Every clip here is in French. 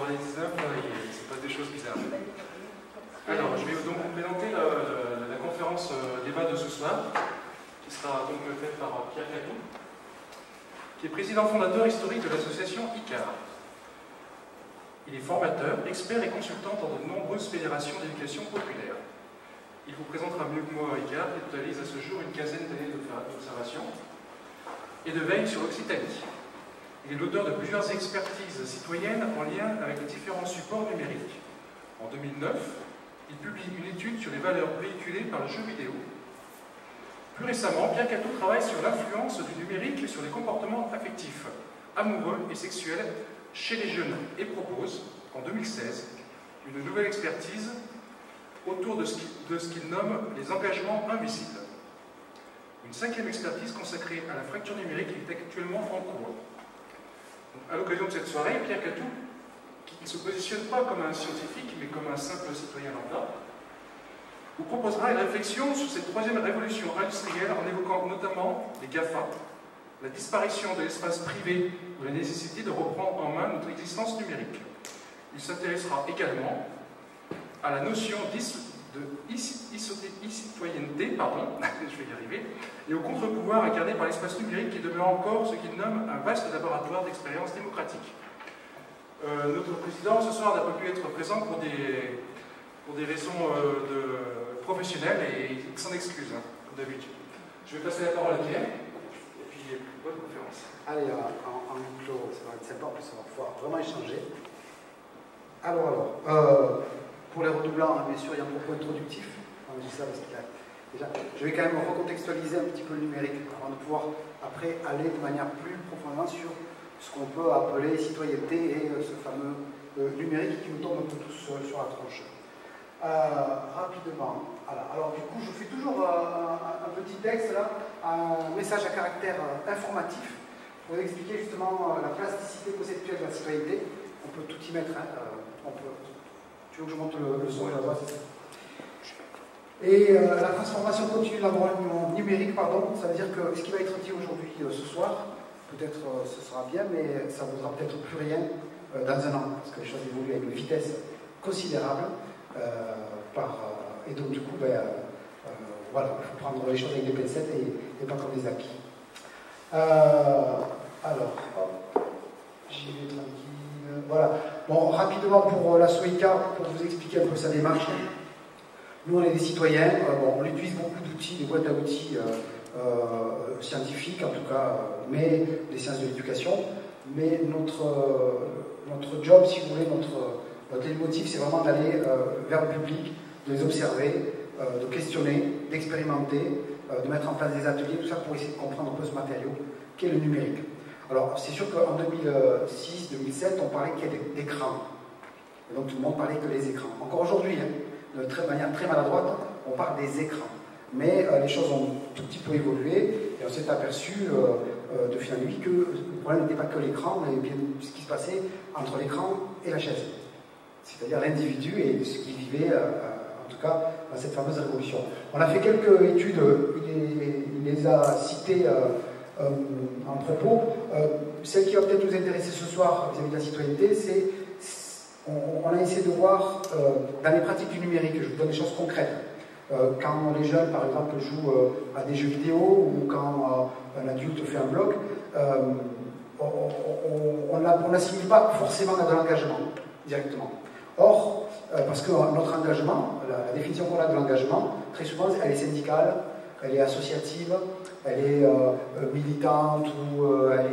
9h19, il se passe des choses bizarres. Alors, je vais donc vous présenter la conférence débat de ce soir, qui sera donc faite par Pierre Catou, qui est président fondateur historique de l'association ICAR. Il est formateur, expert et consultant dans de nombreuses fédérations d'éducation populaire. Il vous présentera mieux que moi ICAR, qui totalise à ce jour une quinzaine d'années d'observation et de veille sur l'Occitanie. Il est l'auteur de plusieurs expertises citoyennes en lien avec les différents supports numériques. En 2009, il publie une étude sur les valeurs véhiculées par le jeu vidéo. Plus récemment, Pierre Catou travaille sur l'influence du numérique sur les comportements affectifs, amoureux et sexuels chez les jeunes et propose, en 2016, une nouvelle expertise autour de ce qu'il nomme les engagements invisibles. Une cinquième expertise consacrée à la fracture numérique est actuellement en cours. À l'occasion de cette soirée, Pierre Catou, qui ne se positionne pas comme un scientifique, mais comme un simple citoyen lambda, vous proposera une réflexion sur cette troisième révolution industrielle en évoquant notamment les GAFA, la disparition de l'espace privé ou la nécessité de reprendre en main notre existence numérique. Il s'intéressera également à la notion d'e-citoyenneté, je vais y arriver, et au contre-pouvoir incarné par l'espace numérique qui demeure encore ce qu'il nomme un vaste laboratoire d'expérience démocratique. Notre président ce soir n'a pas pu être présent pour des raisons professionnelles et il s'en excuse, comme d'habitude. Je vais passer la parole à Pierre, et puis bonne conférence. Allez, en huis clos, ça va être sympa, en plus on va pouvoir vraiment échanger. Alors, pour les redoublants, bien sûr, il y a un propos introductif. Je dis ça parce qu'il y a déjà. Je vais quand même recontextualiser un petit peu le numérique avant de pouvoir après aller de manière plus profondément sur ce qu'on peut appeler citoyenneté et ce fameux numérique qui nous tombe un peu tous sur la tronche. Rapidement, alors du coup, je fais toujours un petit texte là, un message à caractère informatif pour expliquer justement la plasticité conceptuelle de la citoyenneté. On peut tout y mettre, hein, Tu veux que je monte le son et la voix, c'est ça. Et la transformation continue de l'environnement numérique, ça veut dire que ce qui va être dit aujourd'hui, ce soir, peut-être ce sera bien, mais ça ne vaudra peut-être plus rien dans un an, parce que les choses évoluent avec une vitesse considérable. Et donc du coup, voilà, il faut prendre les choses avec des pincettes et pas comme des acquis. Alors, hop, j'y vais tranquille. Voilà. Bon, rapidement pour la SOICA, pour vous expliquer un peu sa démarche. Nous, on est des citoyens, on utilise beaucoup d'outils, des boîtes à outils scientifiques en tout cas, mais des sciences de l'éducation. Mais notre job, si vous voulez, notre leitmotiv, c'est vraiment d'aller vers le public, de les observer, de questionner, d'expérimenter, de mettre en place des ateliers, tout ça pour essayer de comprendre un peu ce matériau qu'est le numérique. Alors, c'est sûr qu'en 2006-2007, on parlait qu'il y a d'écrans. Et donc, tout le monde parlait que les écrans. Encore aujourd'hui, de manière très maladroite, on parle des écrans. Mais les choses ont tout petit peu évolué et on s'est aperçu de fil en aiguille que le problème n'était pas que l'écran, mais bien ce qui se passait entre l'écran et la chaise. C'est-à-dire l'individu et ce qu'il vivait, en tout cas, dans cette fameuse révolution. On a fait quelques études, il les a citées en propos. Celle qui va peut-être nous intéresser ce soir vis-à-vis de la citoyenneté, c'est on a essayé de voir dans les pratiques du numérique, je vous donne des choses concrètes. Quand les jeunes, par exemple, jouent à des jeux vidéo ou quand un adulte fait un blog, on n'assimile pas forcément à de l'engagement directement. Or, parce que notre engagement, la définition qu'on a de l'engagement, très souvent, elle est syndicale, elle est associative, elle est militante, ou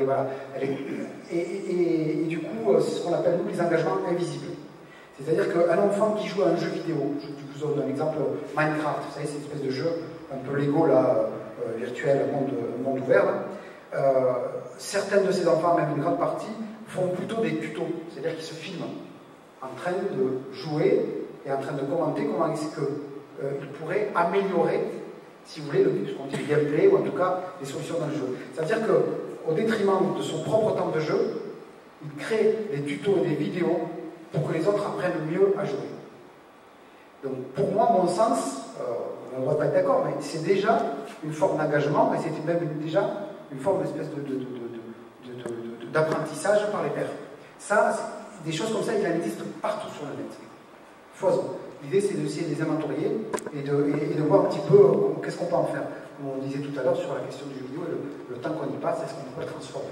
et du coup, c'est ce qu'on appelle, nous, les engagements invisibles. C'est-à-dire qu'un enfant qui joue à un jeu vidéo, je vous donne un exemple, Minecraft, vous savez, c'est une espèce de jeu, un peu Lego, là, virtuel, monde ouvert, certains de ces enfants, même une grande partie, font plutôt des tutos, c'est-à-dire qu'ils se filment en train de jouer et en train de commenter comment est-ce qu'ils pourraient améliorer, si vous voulez, ce qu'on dit le gameplay, ou en tout cas les solutions dans le jeu. C'est-à-dire qu'au détriment de son propre temps de jeu, il crée des tutos et des vidéos pour que les autres apprennent mieux à jouer. Donc pour moi, mon sens, on ne va pas être d'accord, mais c'est déjà une forme d'engagement, et c'était même déjà une forme d'espèce d'apprentissage par les pairs. Ça, des choses comme ça, il en existe partout sur le net. Foison. L'idée, c'est d'essayer de les inventorier et de voir un petit peu qu'est-ce qu'on peut en faire. Comme on disait tout à l'heure sur la question du jeu vidéo et le temps qu'on y passe, est-ce qu'on peut le transformer.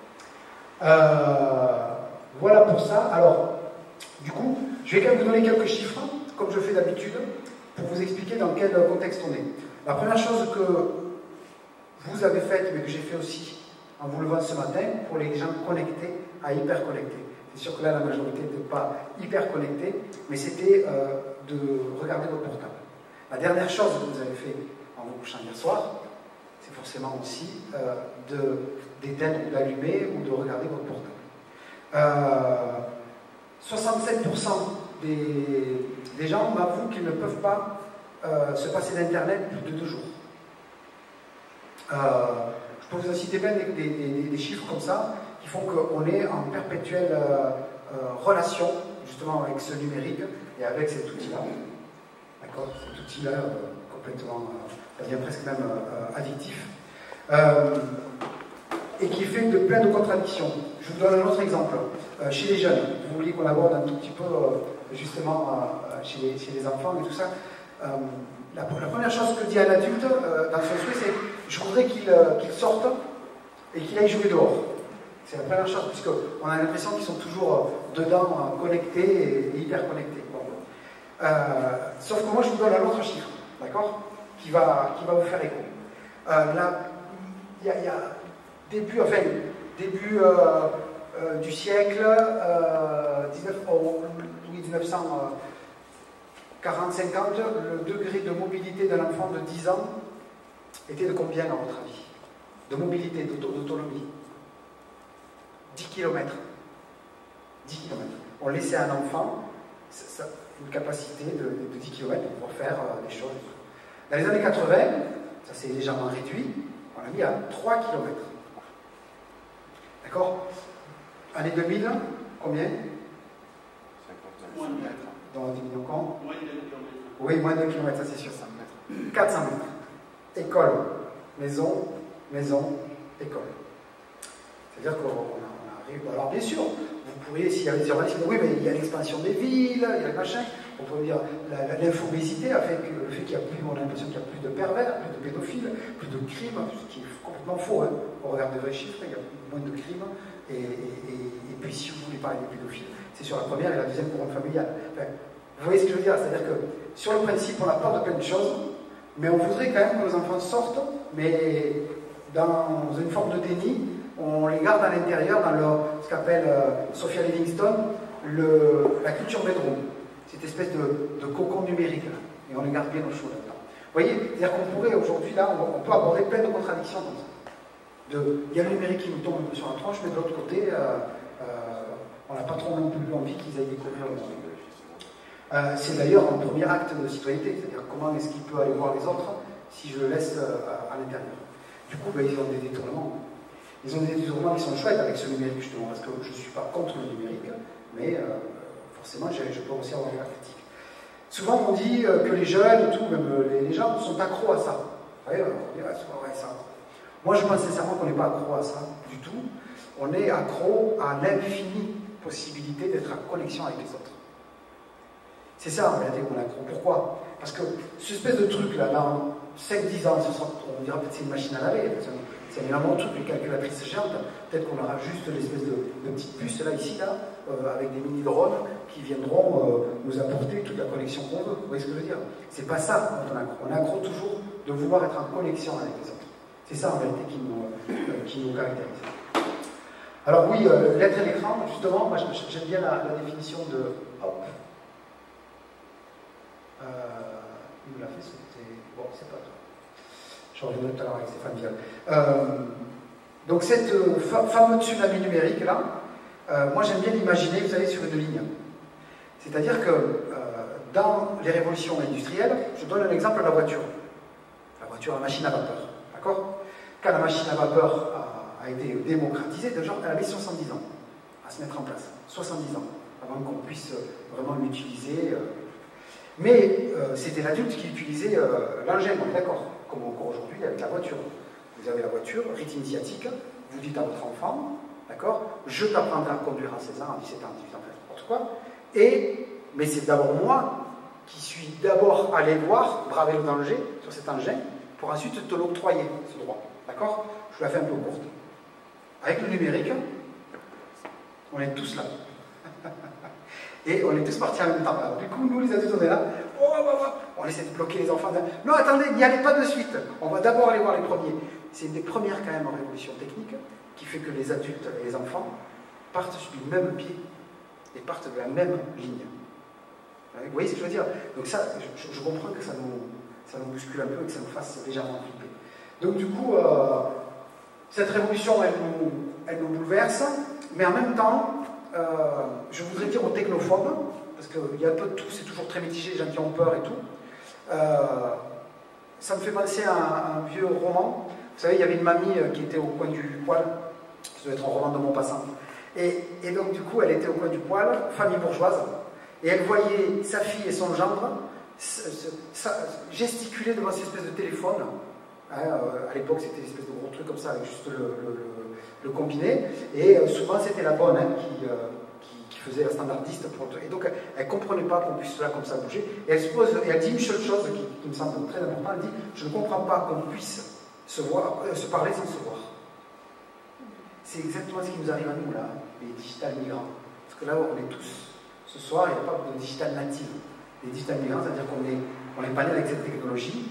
Voilà pour ça. Alors, du coup, je vais quand même vous donner quelques chiffres, comme je fais d'habitude, pour vous expliquer dans quel contexte on est. La première chose que vous avez faite, mais que j'ai fait aussi en vous levant ce matin, pour les gens connectés à hyper connectés. C'est sûr que là, la majorité n'était pas hyper connectée, mais c'était de regarder votre portable. La dernière chose que vous avez fait en vous couchant hier soir, c'est forcément aussi d'éteindre ou d'allumer ou de regarder votre portable. 67% des gens m'avouent qu'ils ne peuvent pas se passer d'Internet plus de 2 jours. Je peux vous en citer plein des chiffres comme ça qui font qu'on est en perpétuelle relation justement avec ce numérique et avec cet outil-là. D'accord? Cet outil-là complètement, ça devient presque même addictif. Et qui est fait de plein de contradictions. Je vous donne un autre exemple. Chez les jeunes, vous voulez qu'on aborde un tout petit peu justement chez les enfants et tout ça. La première chose que dit un adulte dans son souhait, c'est je voudrais qu'il sorte et qu'il aille jouer dehors. C'est la première chose, puisqu'on a l'impression qu'ils sont toujours dedans, connectés et hyper connectés. Bon. Sauf que moi, je vous donne un autre chiffre, d'accord, qui va vous faire écho. Il y a début du siècle, Louis 1940-50, le degré de mobilité d'un enfant de 10 ans était de combien, à votre avis? De mobilité, d'autonomie? 10 km. 10 km. On laissait à un enfant une capacité de 10 km pour faire des choses. Dans les années 80, ça s'est légèrement réduit, on l'a mis à 3 km. D'accord? Année 2000, combien? 50 Moins de mètres. Dans 10 millions quand? Moins de 2 km. Oui, moins de 2 km, ça c'est sûr. 400 mètres. École, maison, école. C'est-à-dire qu'on arrive. Alors bien sûr, vous pourriez, s'il y avait des urbanistes, oui, mais il y a l'expansion des villes, il y a le machin. On pourrait dire l'infobésité a fait que le fait qu'il y a plus, on a l'impression qu'il y a plus de pervers, plus de pédophiles, plus de crimes, ce qui est complètement faux. Hein. On regarde les vrais chiffres, il y a moins de crimes. Et puis si vous voulez parler des pédophiles, c'est sur la première et la deuxième couronne familiale. Enfin, vous voyez ce que je veux dire? C'est-à-dire que sur le principe, on a peur de plein de choses, mais on voudrait quand même que nos enfants sortent, mais dans une forme de déni, on les garde à l'intérieur dans ce qu'appelle Sophia Livingstone la culture bedroom, cette espèce de cocon numérique, là, et on les garde bien au chaud là-dedans. Vous voyez, c'est-à-dire qu'on pourrait aujourd'hui, là, on peut aborder plein de contradictions comme ça. Il y a le numérique qui nous tombe un peu sur la tronche, mais de l'autre côté, on n'a pas trop non plus envie qu'ils aillent découvrir le monde. C'est d'ailleurs un premier acte de citoyenneté, c'est-à-dire comment est-ce qu'il peut aller voir les autres si je le laisse à l'intérieur. Du coup, ils ont des détournements. Ils ont des détournements qui sont chouettes avec ce numérique, justement, parce que je ne suis pas contre le numérique, mais forcément, je peux aussi avoir de la critique. Souvent, on dit que les jeunes et tout, même les gens, sont accros à ça. Vous voyez, on dirait, c'est pas vrai ça. Moi, je pense sincèrement qu'on n'est pas accro à ça du tout. On est accro à l'infinie possibilité d'être en connexion avec les autres. C'est ça, en réalité, qu'on est accro. Pourquoi? Parce que cette espèce de truc-là, dans 5-10 ans, on dira peut-être c'est une machine à laver. C'est un énorme truc, une calculatrice géante. Peut-être qu'on aura juste l'espèce de petite puce, là, ici, là, avec des mini-drones qui viendront nous apporter toute la connexion qu'on veut. Vous voyez ce que je veux dire? C'est pas ça dont on est accro. On est accro toujours de vouloir être en connexion avec les autres. C'est ça, en réalité, qui nous caractérise. Alors oui, l'être et l'écran, justement, moi j'aime bien la définition de... Hop. Il me l'a fait, c'était... Bon, c'est pas grave. J'en reviendrai tout à l'heure avec Stéphane Vial. Donc cette fameux tsunami numérique, là, moi j'aime bien l'imaginer, vous savez, sur une ligne. C'est-à-dire que dans les révolutions industrielles, je donne un exemple de la voiture. La voiture, la machine à vapeur. D'accord? Quand la machine à vapeur a été démocratisée, déjà, elle avait 70 ans à se mettre en place. 70 ans, avant qu'on puisse vraiment l'utiliser. Mais c'était l'adulte qui utilisait l'engin, on est d'accord, comme encore aujourd'hui avec la voiture. Vous avez la voiture, rite initiatique, vous dites à votre enfant, d'accord, je t'apprendrai à conduire à 16 ans, à 17 ans, à 18 ans. n'importe quoi. Mais c'est d'abord moi qui suis d'abord allé voir, braver le danger sur cet engin, pour ensuite te l'octroyer, ce droit. D'accord? Je vous la fais un peu courte. Avec le numérique, on est tous là. Et on est tous partis en même temps. Alors, du coup, nous, les adultes, on est là. On essaie de bloquer les enfants. Non, attendez, n'y allez pas de suite. On va d'abord aller voir les premiers. C'est une des premières, quand même, en révolution technique, qui fait que les adultes et les enfants partent du même pied et partent de la même ligne. Vous voyez ce que je veux dire? Donc ça, je comprends que ça nous bouscule un peu et que ça nous fasse légèrement flipper. Donc du coup, cette révolution, elle nous bouleverse, mais en même temps, je voudrais dire aux technophobes, parce qu'il y a un peu de tout, c'est toujours très mitigé, les gens qui ont peur et tout, ça me fait penser à un vieux roman. Vous savez, il y avait une mamie qui était au coin du poêle, ça doit être un roman de Maupassant, et donc du coup, elle était au coin du poêle, famille bourgeoise, et elle voyait sa fille et son gendre gesticuler devant cette espèce de téléphone. À l'époque, c'était une espèce de gros truc comme ça, avec juste le combiné. Et souvent, c'était la bonne qui faisait la standardiste. Et donc, elle ne comprenait pas qu'on puisse là comme ça bouger. Et elle se pose, et elle dit une seule chose qui me semble très importante. Elle dit: je ne comprends pas qu'on puisse se parler sans se voir. C'est exactement ce qui nous arrive à nous, là, les digital migrants. Parce que là, on est tous. Ce soir, il n'y a pas de digital native. Les digital migrants, c'est-à-dire qu'on n'est pas né avec cette technologie.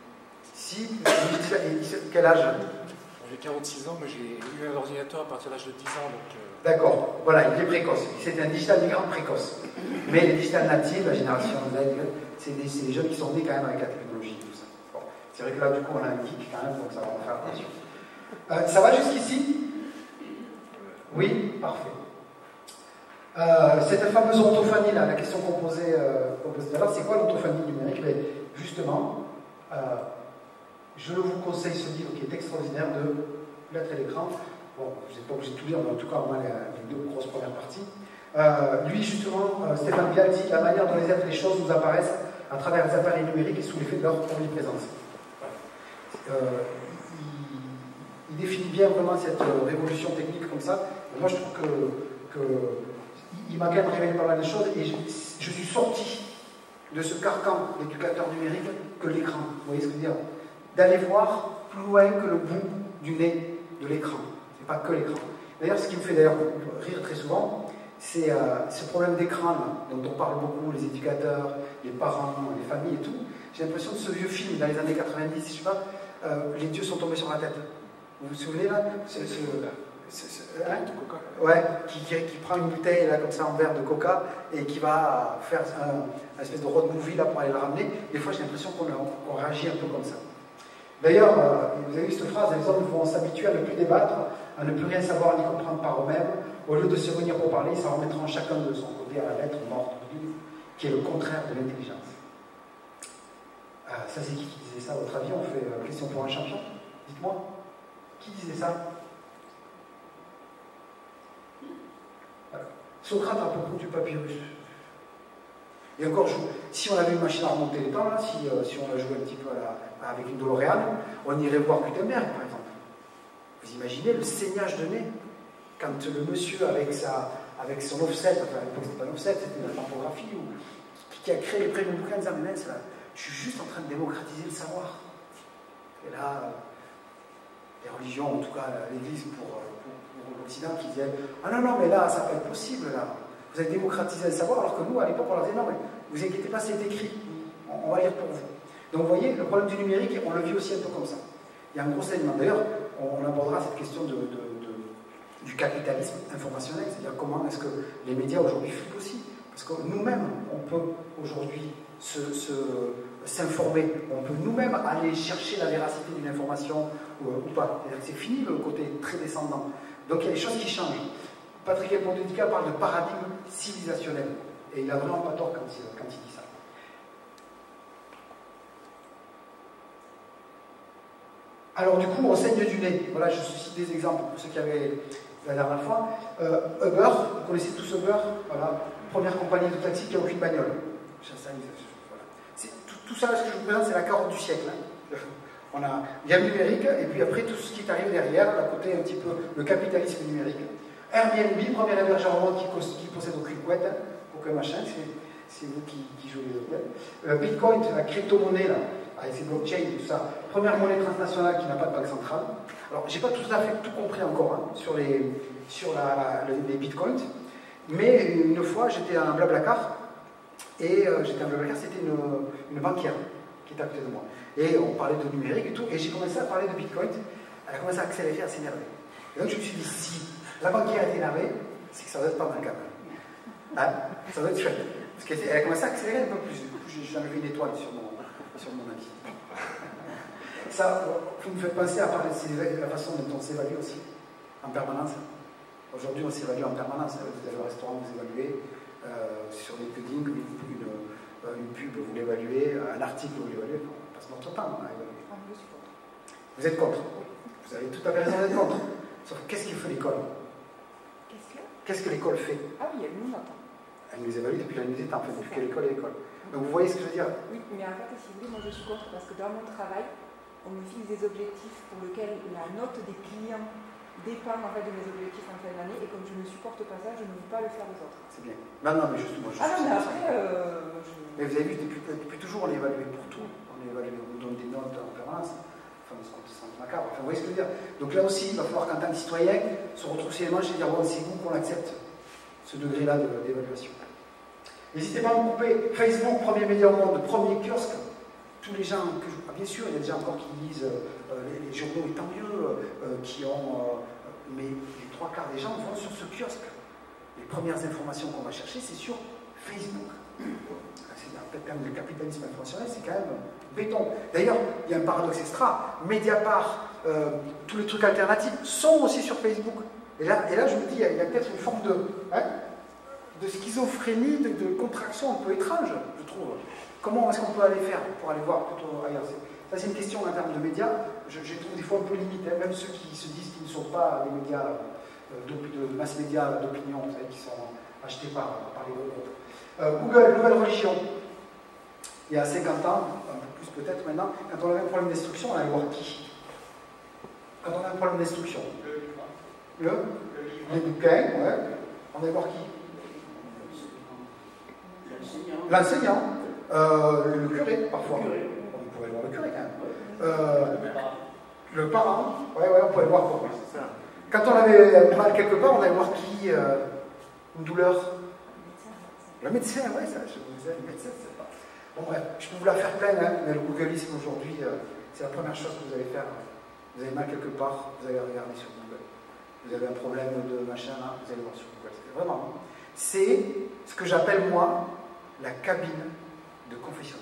Quel âge? J'ai 46 ans, mais j'ai eu un ordinateur à partir de l'âge de 10 ans. D'accord, voilà, il est précoce. C'était un digital migrant précoce. Mais les digital natives, la génération Z, c'est des jeunes qui sont nés quand même avec la technologie. Tout ça. Bon. C'est vrai que là, du coup, on a un geek quand même, donc ça va en faire attention. Ça va jusqu'ici? Oui, parfait. Cette fameuse orthophanie, là, la question qu'on posait tout à l'heure, c'est quoi l'orthophanie numérique? Mais justement, je vous conseille ce livre qui est extraordinaire de Lettres et l'écran. Bon, je n'ai pas obligé de tout lire, mais en tout cas, au moins les deux grosses premières parties. Lui, justement, Stéphane Bial dit: la manière dont les choses nous apparaissent à travers les appareils numériques et sous l'effet de leur omniprésence. Il définit bien vraiment cette révolution technique comme ça. Et moi, je trouve qu'il m'a quand même révélé pas mal de choses, et je suis sorti de ce carcan d'éducateur numérique que l'écran. Vous voyez ce que je veux dire? D'aller voir plus loin que le bout du nez de l'écran. C'est pas que l'écran. D'ailleurs, ce qui me fait d'ailleurs rire très souvent, c'est ce problème d'écran dont on parle beaucoup, les éducateurs, les parents, les familles et tout. J'ai l'impression de ce vieux film dans les années 90, je sais pas, les dieux sont tombés sur la tête. Vous vous souvenez là? Ouais, qui prend une bouteille là comme ça en verre de coca et qui va faire un espèce de road movie là pour aller le ramener. Des fois, j'ai l'impression qu'on réagit un peu comme ça. D'ailleurs, vous avez vu cette phrase: les hommes vont s'habituer à ne plus débattre, à ne plus rien savoir ni comprendre par eux-mêmes. Au lieu de se réunir pour parler, ils s'en remettront chacun de son côté à la lettre morte du livre, qui est le contraire de l'intelligence. Ça, c'est qui disait ça? À votre avis, on fait question pour un champion? Dites-moi. Qui disait ça? Voilà. Socrate à propos du papyrus. Et encore, si on avait une machine à remonter les temps, là, si on a joué un petit peu avec une DeLorean, on irait voir Gutenberg, par exemple. Vous imaginez le saignage de nez quand le monsieur, avec son offset, enfin à l'époque c'était pas un offset, c'était la typographie, qui a créé les premiers bouquins, disant: mais mince, là, je suis juste en train de démocratiser le savoir. Et là, les religions, en tout cas l'Église pour l'Occident, qui disait: ah non, mais là, ça va pas être possible, là. Vous avez démocratisé le savoir, alors que nous, à l'époque, on leur disait: non, mais vous inquiétez pas, c'est écrit, on va lire pour vous. Donc vous voyez, le problème du numérique, on le vit aussi un peu comme ça. Il y a un gros saignement. D'ailleurs, on abordera cette question du capitalisme informationnel, c'est-à-dire comment est-ce que les médias aujourd'hui flippent aussi. Parce que nous-mêmes, on peut aujourd'hui s'informer, on peut nous-mêmes aller chercher la véracité d'une information ou pas. C'est-à-dire que c'est fini le côté très descendant. Donc il y a des choses qui changent. Patrick Elpondedica parle de paradigme civilisationnel. Et il a vraiment pas tort quand il dit ça. Alors du coup, on saigne du nez. Voilà, je cite des exemples pour ceux qui avaient la dernière fois. Uber, vous connaissez tous Uber, voilà, première compagnie de taxi qui n'a aucune bagnole. Voilà. Tout ça, ce que je vous présente, c'est la carotte du siècle. Hein. Il y a le numérique, et puis après tout ce qui est arrivé derrière, à côté un petit peu le capitalisme numérique. Airbnb, premier hébergeur au monde qui possède aucune couette, hein, aucun machin, c'est vous qui jouez les hôtels. Bitcoin, la crypto-monnaie, là, avec ses blockchains et tout ça, première monnaie transnationale qui n'a pas de banque centrale. Alors, j'ai pas tout à fait tout compris encore hein, sur les bitcoins, mais une fois, j'étais à un Blablacar, et c'était une banquière qui était à côté de moi. Et on parlait de numérique et tout, et j'ai commencé à parler de Bitcoin. Elle a commencé à accélérer, à s'énerver. Et donc je me suis dit, si la banquière est énervée, c'est que ça doit être pas mal quand même. Hein, ça doit être chouette. Parce qu'elle a commencé à accélérer un peu plus. Du coup, j'ai enlevé une étoile sur mon avis. Ça, vous me faites penser à parler de la façon dont on s'évalue aussi, en permanence. Aujourd'hui, on s'évalue en permanence. Vous allez au restaurant, vous évaluez. Sur LinkedIn, une pub, vous l'évaluez. Un article, vous l'évaluez. On passe notre temps à évaluer. Vous êtes contre. Vous avez tout à fait raison d'être contre. Sauf qu'est-ce qu'il fait l'école? Qu'est-ce que l'école fait? Ah oui, elle nous entend. Elle nous évalue depuis la nuit des temps, depuis que l'école est l'école. Donc vous voyez ce que je veux dire? Oui, mais en fait, si vous voulez, moi je suis contre parce que dans mon travail, on me fixe des objectifs pour lesquels la note des clients dépend en fait de mes objectifs en fin d'année, et comme je ne supporte pas ça, je ne veux pas le faire aux autres. C'est bien. Non, mais justement. Ah non, mais après. Mais vous avez vu, depuis toujours, on est évalué pour tout. On est évalué, on nous donne des notes en permanence. Enfin, ce qu'on sent macabre. Enfin, vous voyez ce que je veux dire? Donc là aussi, il va falloir qu'en tant que citoyen, se retrousser les manches et dire bon, c'est vous qu'on accepte ce degré-là d'évaluation. N'hésitez pas à me couper. Facebook, premier média au monde, premier kiosque. Tous les gens que je... Bien sûr, il y a des gens encore qui lisent les journaux, et tant mieux, mais les trois quarts des gens vont sur ce kiosque. Les premières informations qu'on va chercher, c'est sur Facebook. C'est quand même le capitalisme informationnel, c'est quand même béton. D'ailleurs, il y a un paradoxe extra. Mediapart, tous les trucs alternatifs sont aussi sur Facebook. Et là je me dis, il y a peut-être une forme de schizophrénie, de contraction un peu étrange, je trouve. Comment est-ce qu'on peut aller faire pour aller voir plutôt ailleurs? Ça, c'est une question en termes de médias. Je trouve des fois un peu limite, hein, même ceux qui se disent qu'ils ne sont pas des médias de mass médias d'opinion, vous savez, qui sont achetés par les gros groupes. Google, nouvelle religion. Il y a 50 ans, un peu plus peut-être maintenant, quand on avait un problème d'instruction, on allait voir qui? Quand on a un problème d'instruction. Les bouquins, ouais. On allait voir qui? L'enseignant. Le curé, parfois. On pouvait voir le curé quand même. Le parent, ouais, on pouvait le voir pour lui. Quand on avait mal quelque part, on allait voir qui? Une douleur. Le médecin, ouais, ça, je vous disais, le médecin, c'est pas. Bon, bref, je peux vous la faire pleine, hein, mais le googlisme aujourd'hui, c'est la première chose que vous allez faire. Vous avez mal quelque part, vous allez regarder sur Google. Vous avez un problème de machin là, vous allez voir sur Google. Vraiment, c'est ce que j'appelle moi la cabine de confessionnal.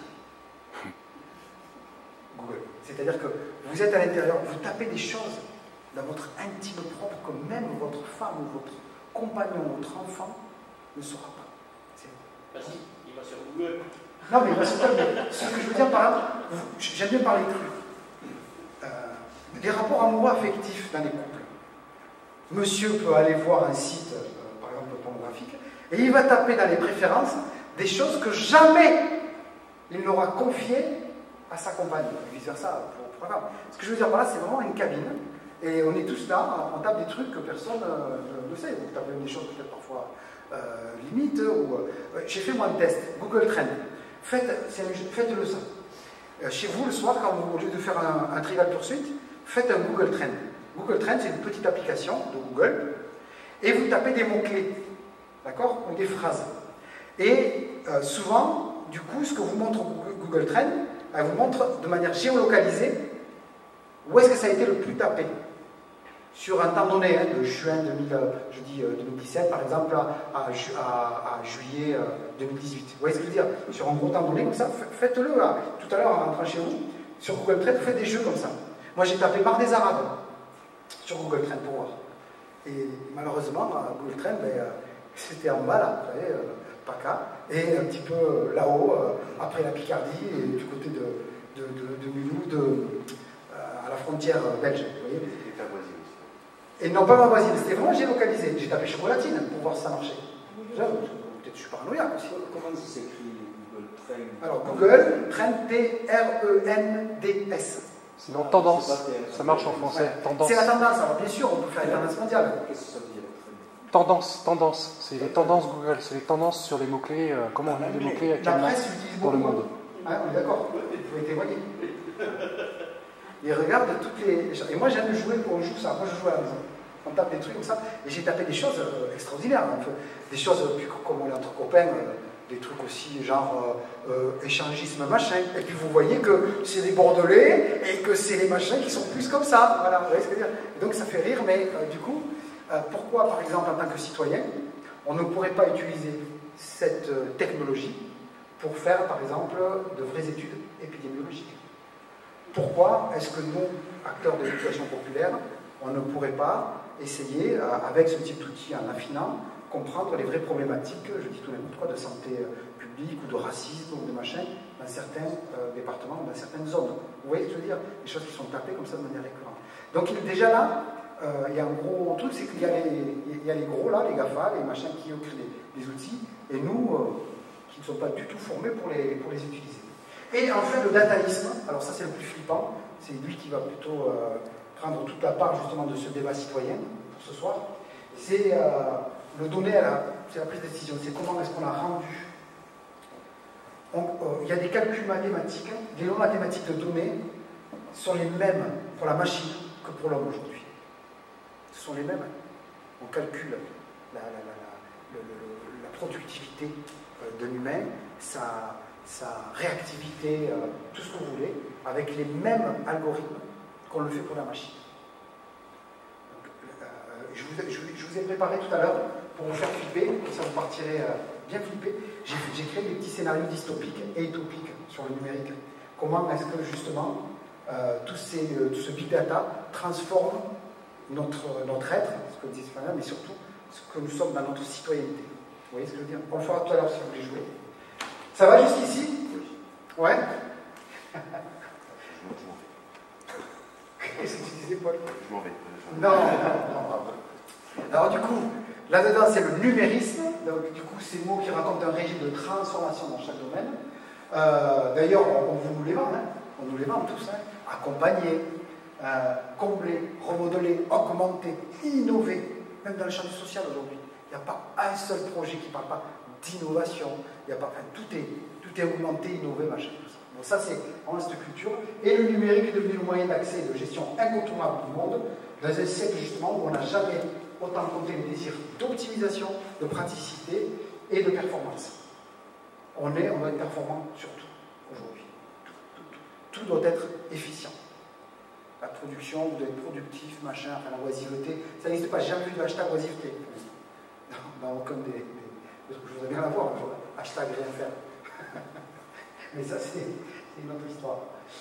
Google. C'est-à-dire que vous êtes à l'intérieur, vous tapez des choses dans votre intime propre que même votre femme ou votre compagnon, votre enfant ne saura pas. Parce qu'il va sur Google. Non, mais ce que je veux dire par là, j'aime bien parler cru. Des rapports amoureux affectifs dans les couples. Monsieur peut aller voir un site, par exemple pornographique, et il va taper dans les préférences des choses que jamais il n'aura confiées à sa compagne, et vice-versa pour la femme. Ce que je veux dire par là, c'est vraiment une cabine, et on est tous là, on tape des trucs que personne ne sait. Vous tapez des choses peut-être parfois limites, j'ai fait moi un test, Google Trend. Faites-le ça. Chez vous, le soir, au lieu de faire un Trivial Pursuit, faites un Google Trend. Google Trend, c'est une petite application de Google, et vous tapez des mots-clés, d'accord, ou des phrases. Et souvent, du coup, ce que vous montre Google Trend, elle vous montre de manière géolocalisée où est-ce que ça a été le plus tapé. Sur un temps donné, hein, de juin 2017, par exemple, à juillet 2018. Vous voyez ce que je veux dire? Sur un gros temps donné, comme ça, faites-le tout à l'heure en rentrant chez vous. Sur Google Trend, vous faites des jeux comme ça. Moi, j'ai tapé Mar des Arabes sur Google Trend pour voir. Et malheureusement, Google Trend, c'était en bas, là, vous savez, PACA, et un petit peu là-haut, après la Picardie, et du côté de Mulhouse, à la frontière belge. Vous voyez? Et non, pas ma voisine, c'était vraiment géolocalisé. J'ai tapé chocolatine pour voir si ça marchait. Peut-être je suis paranoïaque aussi. Comment ça s'écrit Google Trend? Alors, Google Trend, T-R-E-N-D-S. Sinon, tendance, ça marche en français. Ouais. Tendance. C'est la tendance, alors bien sûr, on peut faire la tendance mondiale. Qu'est-ce que ça veut dire? Tendance. C'est les tendances Google, c'est les tendances sur les mots-clés. Comment on dit les mots-clés actuellement pour le monde. Ah, on est d'accord, vous pouvez témoigner. Et regarde toutes les... Et moi j'aime jouer, on joue ça, moi je joue à la maison. On tape des trucs comme ça, et j'ai tapé des choses extraordinaires. Des choses comme on est entre copains, des trucs aussi genre échangisme machin. Et puis vous voyez que c'est les Bordelais, et que c'est les machins qui sont plus comme ça. Voilà, vous voyez ce que je veux dire. Et donc ça fait rire, mais du coup, pourquoi par exemple en tant que citoyen, on ne pourrait pas utiliser cette technologie pour faire, par exemple, de vraies études épidémiologiques. Pourquoi est-ce que nous, acteurs de l'éducation populaire, on ne pourrait pas essayer, avec ce type d'outil en affinant, comprendre les vraies problématiques, je dis tout n'importe quoi, de santé publique ou de racisme ou de machin, dans certains départements, dans certaines zones. Vous voyez ce que je veux dire? Des choses qui sont tapées comme ça de manière récurrente. Donc déjà là, il y a un gros truc, c'est qu'il y a les gros là, les GAFA, les machins qui ont créé des outils, et nous... qui ne sont pas du tout formés pour les utiliser. Et en fait, le dataïsme, alors ça c'est le plus flippant, c'est lui qui va plutôt prendre toute la part justement de ce débat citoyen pour ce soir, c'est le donner c'est la prise de décision, c'est comment est-ce qu'on a rendu. Il y a des calculs mathématiques, les lois mathématiques de données sont les mêmes pour la machine que pour l'homme aujourd'hui. Ce sont les mêmes. On calcule la productivité de l'humain, sa réactivité, tout ce que vous voulez, avec les mêmes algorithmes qu'on le fait pour la machine. Donc, je vous ai préparé tout à l'heure pour vous faire flipper, comme ça vous partirez bien flippé. J'ai créé des petits scénarios dystopiques et utopiques sur le numérique. Comment est-ce que justement tout ce big data transforme notre être, ce que disait Fabien, mais surtout ce que nous sommes dans notre citoyenneté. Vous voyez ce que je veux dire? On le fera tout à l'heure si vous voulez jouer. Ça va jusqu'ici? Ouais. Je m'en vais. Qu'est-ce que tu disais, Paul? Je m'en vais. Non. Alors du coup, là-dedans c'est le numérisme. Donc du coup, c'est le mot qui raconte un régime de transformation dans chaque domaine. D'ailleurs, on vous les vend, hein. On nous les vend tous. Hein. Accompagner, combler, remodeler, augmenter, innover. Même dans le champ du social aujourd'hui. Il n'y a pas un seul projet qui ne parle pas d'innovation. Il n'y a pas, enfin, tout est augmenté, innové, machin. Tout ça. Donc ça, c'est vraiment cette culture. Et le numérique est devenu le moyen d'accès et de gestion incontournable du monde, dans un siècle justement où on n'a jamais autant compté les désirs d'optimisation, de praticité et de performance. On doit être performant sur tout, aujourd'hui. Tout doit être efficient. La production, vous devez être productif, machin, enfin la oisiveté. Ça n'existe pas, j'ai jamais vu de hashtag oisiveté. Dans aucun des... Je voudrais bien l'avoir, hashtag rien faire. Mais ça, c'est une autre histoire.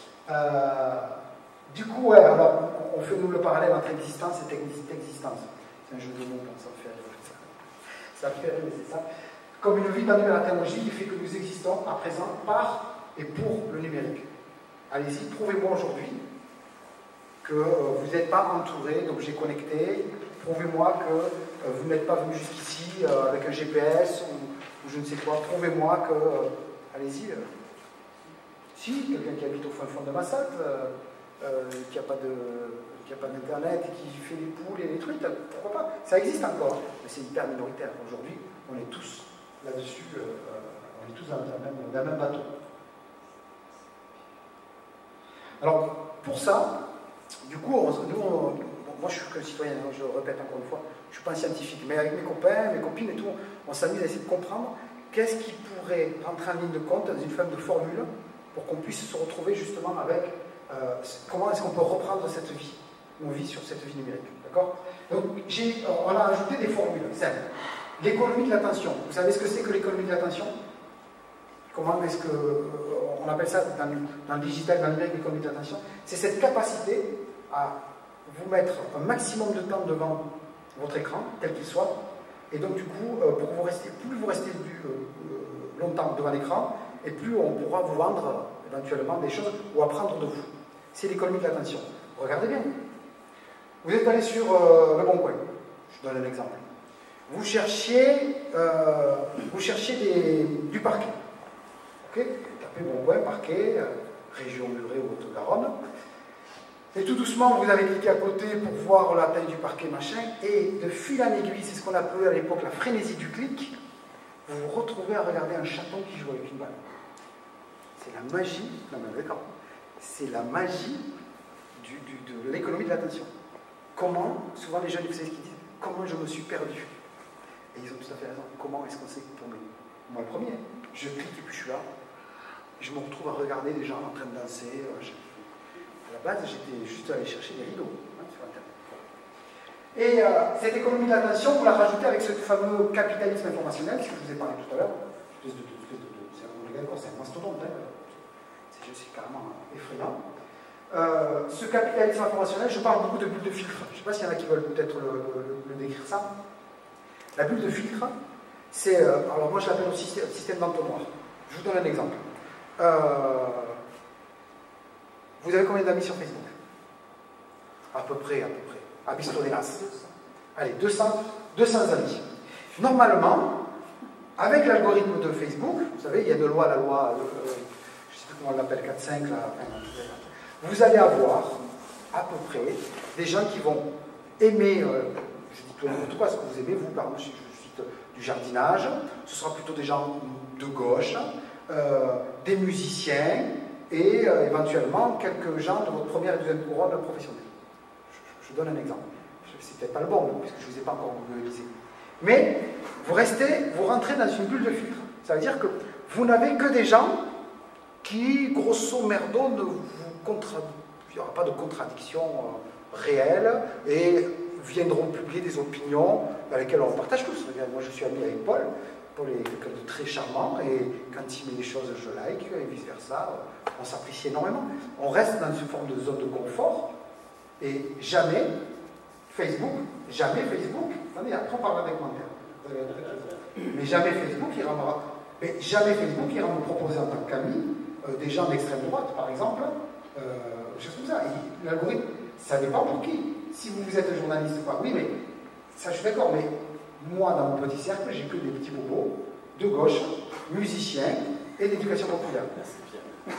Du coup, ouais, alors, on fait nous le parallèle entre existence et existence. C'est un jeu de mots, ça me fait rire. Ça me fait rire, mais c'est ça. Comme une vie dans la technologie qui fait que nous existons à présent par et pour le numérique. Allez-y, prouvez-moi aujourd'hui que vous n'êtes pas entouré d'objets connectés. Prouvez-moi que vous n'êtes pas venu jusqu'ici avec un GPS ou je ne sais quoi. Prouvez-moi que... allez-y. Si, quelqu'un qui habite au fond de Massat, qui n'a pas d'internet et qui fait les poules et les trucs, pourquoi pas? Ça existe encore, mais c'est hyper minoritaire. Aujourd'hui, on est tous là-dessus, on est tous dans le même bateau. Alors, pour ça, du coup, moi je suis que citoyen, hein, je le répète encore une fois, je ne suis pas un scientifique, mais avec mes copains, mes copines et tout, on s'amuse à essayer de comprendre qu'est-ce qui pourrait rentrer en ligne de compte dans une forme de formule pour qu'on puisse se retrouver justement avec comment est-ce qu'on peut reprendre cette vie, nos vies sur cette vie numérique. D'accord? Donc, on a ajouté des formules simples. L'économie de l'attention. Vous savez ce que c'est que l'économie de l'attention? Comment est-ce qu'on appelle ça dans le digital, dans le numérique, l'économie de l'attention? C'est cette capacité à vous mettre un maximum de temps devant votre écran, quel qu'il soit, et donc du coup, plus vous restez longtemps devant l'écran, et plus on pourra vous vendre éventuellement des choses ou apprendre de vous. C'est l'économie de l'attention. Regardez bien. Vous êtes allé sur Le Bon Coin. Je donne un exemple. Vous cherchiez du parquet. Ok? Tapez Bon Coin, parquet, région Muret ou Haute-Garonne. Et tout doucement, vous avez cliqué à côté pour voir la taille du parquet, machin, et de fil en aiguille, c'est ce qu'on appelait à l'époque la frénésie du clic, vous vous retrouvez à regarder un chaton qui joue avec une balle. C'est la magie, non mais d'accord, c'est la magie de l'économie de l'attention. Comment, souvent les jeunes, vous savez ce qu'ils disent, comment je me suis perdu? Et ils ont tout à fait raison, comment est-ce qu'on s'est tombé? Moi le premier, je clique et puis je suis là, je me retrouve à regarder des gens en train de danser. À la base, j'étais juste allé chercher des rideaux sur Internet. Et cette économie de l'attention, vous la rajoutez avec ce fameux capitalisme informationnel, ce que je vous ai parlé tout à l'heure. C'est un mastodonte, c'est carrément effrayant. Ce capitalisme informationnel, je parle beaucoup de bulles de filtre. Je ne sais pas s'il y en a qui veulent peut-être le décrire ça. La bulle de filtre, c'est, alors moi je l'appelle aussi système d'entonnoir. Je vous donne un exemple. Vous avez combien d'amis sur Facebook? À peu près. À Bistolénas. Allez, 200 amis. Normalement, avec l'algorithme de Facebook, vous savez, il y a une loi, la loi, je ne sais plus comment on l'appelle, 4.5, là, vous allez avoir à peu près des gens qui vont aimer, je dis tout n'importe quoi, ce que vous aimez, vous, par exemple, je cite du jardinage, ce sera plutôt des gens de gauche, des musiciens, et éventuellement quelques gens de votre première et deuxième couronne professionnelle. Je donne un exemple. C'est peut-être pas le bon, puisque je ne vous ai pas encore googlisé. Mais vous rentrez dans une bulle de filtre. Ça veut dire que vous n'avez que des gens qui, grosso merdo, il n'y aura pas de contradiction réelle et viendront publier des opinions dans lesquelles on partage tous. Moi, je suis ami avec Paul. Paul est quelqu'un de très charmant et quand il met des choses, je like et vice-versa. On s'apprécie énormément. On reste dans une forme de zone de confort et jamais Facebook, attendez, après on parlera des commentaires. Mais jamais Facebook ira me proposer en tant qu'ami des gens d'extrême droite, par exemple, choses comme ça. L'algorithme, ça dépend pour qui. Si vous êtes journaliste ou pas, oui, mais ça je suis d'accord, mais moi, dans mon petit cercle, j'ai que des petits bobos de gauche, musiciens et d'éducation populaire. Merci Pierre.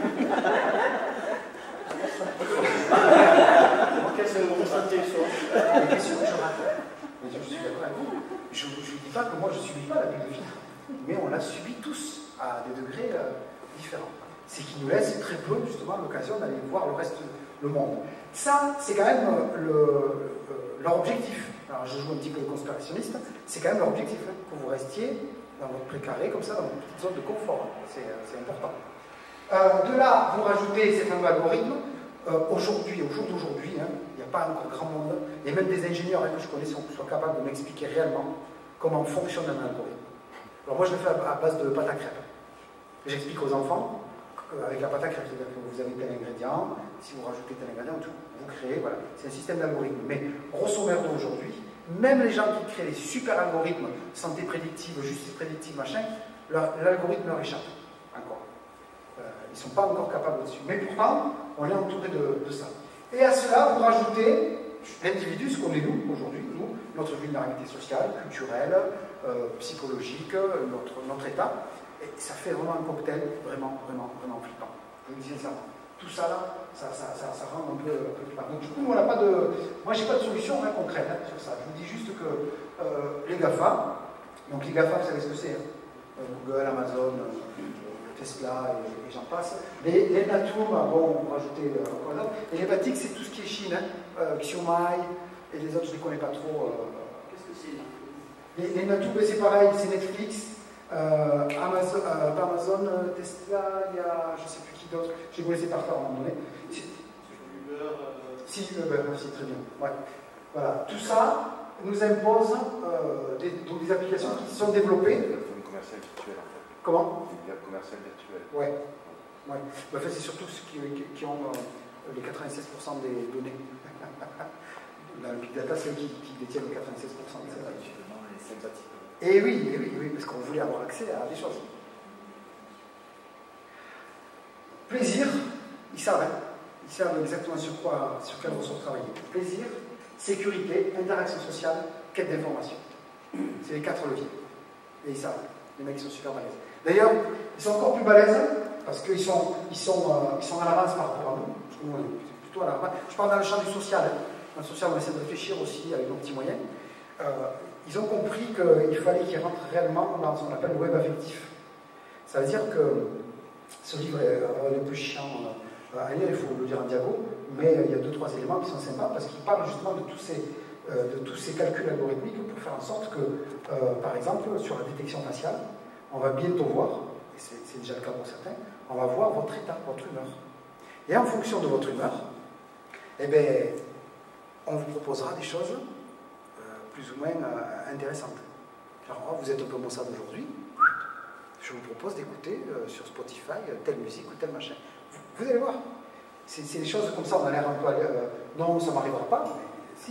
Quel est le moment santé Mais bien sûr que je raconte. Je suis d'accord avec vous. Je ne dis pas que moi je ne subis pas la bulle de filtre, mais on la subit tous à des degrés différents. C'est qui nous laisse très peu justement l'occasion d'aller voir le reste du monde. Ça, c'est quand même leur objectif. Alors je joue un petit peu le conspirationniste, c'est quand même leur objectif, hein, que vous restiez dans votre précaré, comme ça, dans votre petite zone de confort. C'est important. De là, vous rajoutez ces fameux algorithmes. Aujourd'hui, au jour d'aujourd'hui, hein, il n'y a pas encore grand monde, et même des ingénieurs que je connais soient capables de m'expliquer réellement comment fonctionne un algorithme. Alors moi, je le fais à base de pâte à crêpes. J'explique aux enfants avec la pâte à crêpes, c'est-à-dire que vous avez tel ingrédient, si vous rajoutez tel ingrédient, vous créez, voilà, c'est un système d'algorithme. Mais grosso merdo aujourd'hui, même les gens qui créent les super algorithmes, santé prédictive, justice prédictive, machin, l'algorithme leur échappe encore. Ils ne sont pas encore capables dessus. Mais pourtant, on est entouré de ça. Et à cela, vous rajoutez l'individu, ce qu'on est nous, aujourd'hui, nous, notre vulnérabilité sociale, culturelle, psychologique, notre état. Et ça fait vraiment un cocktail vraiment flippant. Je vous le dis sincèrement. Tout ça là, ça rend un peu flippant. Donc du coup, moi, j'ai pas de solution concrète sur ça. Je vous dis juste que les GAFA, donc les GAFA, vous savez ce que c'est, Google, Amazon, Tesla et j'en passe. Les Natum, bon, on va rajouter encore un autre. Et les Batik, c'est tout ce qui est Chine, Xiaomi, et les autres, je ne les connais pas trop. Qu'est-ce que c'est les Natum, c'est pareil, c'est Netflix. Amazon, Tesla, il y a je ne sais plus qui d'autre, je vais vous laisser partir à un moment donné. Si, Uber, merci, très bien. Ouais. Voilà. Tout ça nous impose des applications qui sont développées. Des plateformes commerciales virtuelles en fait. Comment? Des commerciales virtuelles. Ouais. Ouais. En fait, c'est surtout ceux qui ont les 96% des données. Dans le Big Data, c'est eux qui détiennent les 96% des données. Et oui, parce qu'on voulait avoir accès à des choses. Plaisir, ils savent exactement sur quel ressort travailler. Plaisir, sécurité, interaction sociale, quête d'information. C'est les 4 leviers. Et ils savent. Les mecs, ils sont super balèzes. D'ailleurs, ils sont encore plus balèzes parce qu'ils sont en avance par rapport à nous. Parce que nous, on est plutôt à la... Je parle dans le champ du social. Hein. Dans le social, on essaie de réfléchir aussi avec nos petits moyens. Ils ont compris qu'il fallait qu'ils rentrent réellement dans ce qu'on appelle le web affectif. Ça veut dire que ce livre est le plus chiant à lire, il faut le dire en diago, mais il y a 2-3 éléments qui sont sympas parce qu'il parle justement de tous ces calculs algorithmiques pour faire en sorte que, par exemple, sur la détection faciale, on va bientôt voir, et c'est déjà le cas pour certains, on va voir votre état, votre humeur. Et en fonction de votre humeur, eh bien, on vous proposera des choses plus ou moins intéressantes. Alors, vous êtes un peu maussade aujourd'hui, je vous propose d'écouter sur Spotify telle musique ou tel machin. Vous allez voir. C'est des choses comme ça, on a l'air un peu... non, ça ne m'arrivera pas, mais si.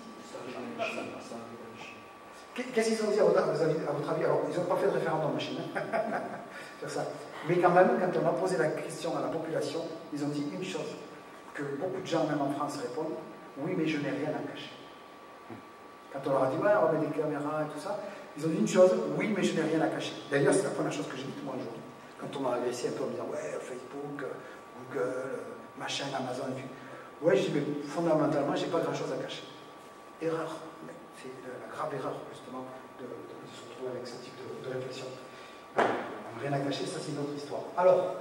Qu'est-ce qu'ils ont dit à votre avis? Alors, ils n'ont pas fait de référendum en Chine, sur ça. Mais quand même, quand on a posé la question à la population, ils ont dit une chose, que beaucoup de gens, même en France, répondent, oui, mais je n'ai rien à cacher. Quand on leur a dit, ouais, on met des caméras et tout ça, ils ont dit une chose, oui, mais je n'ai rien à cacher. D'ailleurs, c'est la première chose que j'ai dite, moi, un jour. Quand on m'a agressé un peu en me disant, ouais, Facebook, Google, machin, Amazon, et puis, ouais, je dis, mais fondamentalement, j'ai pas grand-chose à cacher. Erreur. C'est la grave erreur, justement, de se retrouver avec ce type de réflexion. Rien à cacher, ça c'est une autre histoire. Alors,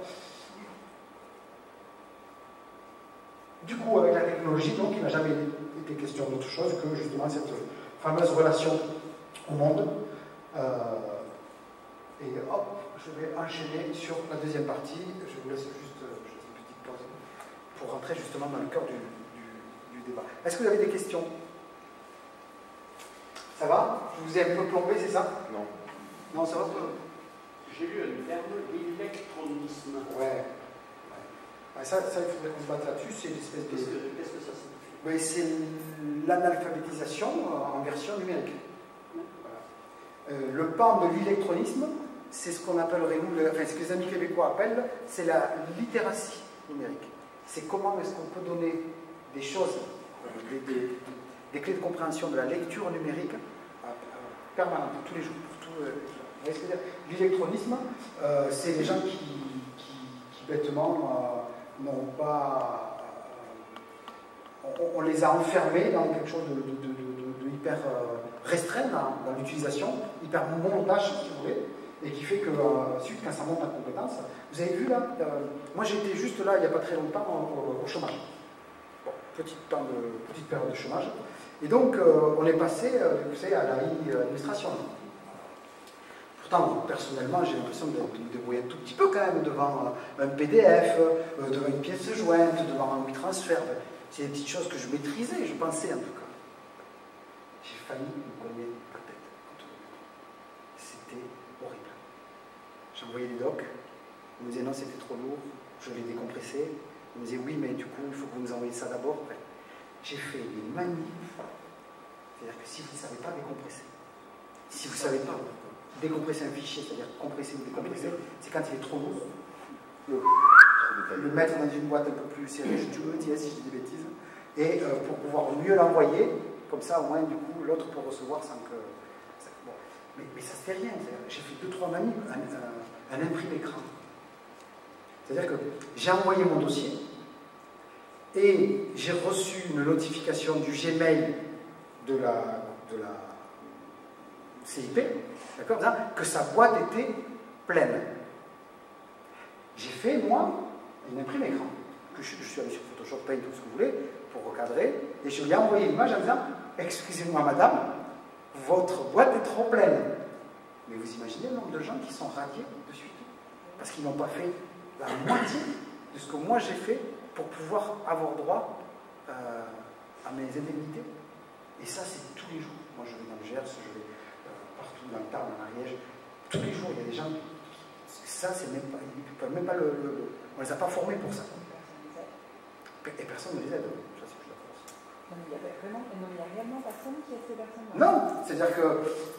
du coup, avec la technologie, donc, il n'a jamais été question d'autre chose que justement cette fameuse relation au monde. Et hop, je vais enchaîner sur la deuxième partie. Je vous laisse juste une petite pause pour rentrer justement dans le cœur du débat. Est-ce que vous avez des questions? Ça va? Je vous ai un peu plombé, c'est ça? Non. Non, ça va? J'ai lu un terme, l'électronisme. Ouais. Ça, il faudrait qu'on se batte là-dessus. C'est l'espèce de... Qu'est-ce que ça signifie? Oui, c'est l'analphabétisation en version numérique. Voilà. Le pan de l'électronisme, c'est ce qu'on appellerait, ce que les amis québécois appellent, c'est la littératie numérique. C'est comment est-ce qu'on peut donner des choses, des clés de compréhension de la lecture numérique permanente, tous les jours. L'électronisme, c'est les gens qui bêtement n'ont pas... on les a enfermés dans quelque chose de hyper restreint dans l'utilisation, hyper montage, si vous voulez, et qui fait que ensuite, quand ça monte en compétence, vous avez vu là, moi j'étais juste là il n'y a pas très longtemps au chômage. Bon, petite période de chômage. Et donc, on est passé, vous savez, à la illustration. Pourtant, personnellement, j'ai l'impression de me débrouiller un tout petit peu quand même devant un PDF, devant une pièce jointe, devant un WeTransfer. C'est des petites choses que je maîtrisais, je pensais en tout cas. J'ai failli me cogner la tête. C'était horrible. J'envoyais des docs, ils me disaient non, c'était trop lourd, je les décompressais. Ils me disaient oui, mais du coup, il faut que vous nous envoyiez ça d'abord. Enfin, j'ai fait des manifs. C'est-à-dire que si vous ne savez pas décompresser, si vous ne savez pas décompresser un fichier, c'est-à-dire compresser ou décompresser, c'est quand il est trop lourd, le mettre dans une boîte un peu plus serrée, je me dis si je dis des bêtises, et pour pouvoir mieux l'envoyer, comme ça au moins du coup l'autre peut recevoir sans que... Bon. Mais ça ne fait rien, j'ai fait 2-3 manipes, un imprimé écran. C'est-à-dire que j'ai envoyé mon dossier, et j'ai reçu une notification du Gmail de la CIP, d'accord, que sa boîte était pleine. J'ai fait, moi, une imprime écran. Que je suis allé sur Photoshop, Paint, tout ce que vous voulez, pour recadrer, et je lui ai envoyé l'image en disant « Excusez-moi, madame, votre boîte est trop pleine. » Mais vous imaginez le nombre de gens qui sont radiés de suite, parce qu'ils n'ont pas fait la moitié de ce que moi j'ai fait pour pouvoir avoir droit à mes indemnités. Et ça, c'est tous les jours. Moi, je vais dans le Gers, je vais partout dans le Tarn, en Ariège. Tous les jours, il y a des gens ça, c'est même pas... Ils peuvent même pas on les a pas formés pour ça. Et personne ne les aide. Ça, c'est plus la force. Non, mais il n'y a réellement personne qui aide ces personnes-là. Non, c'est-à-dire que...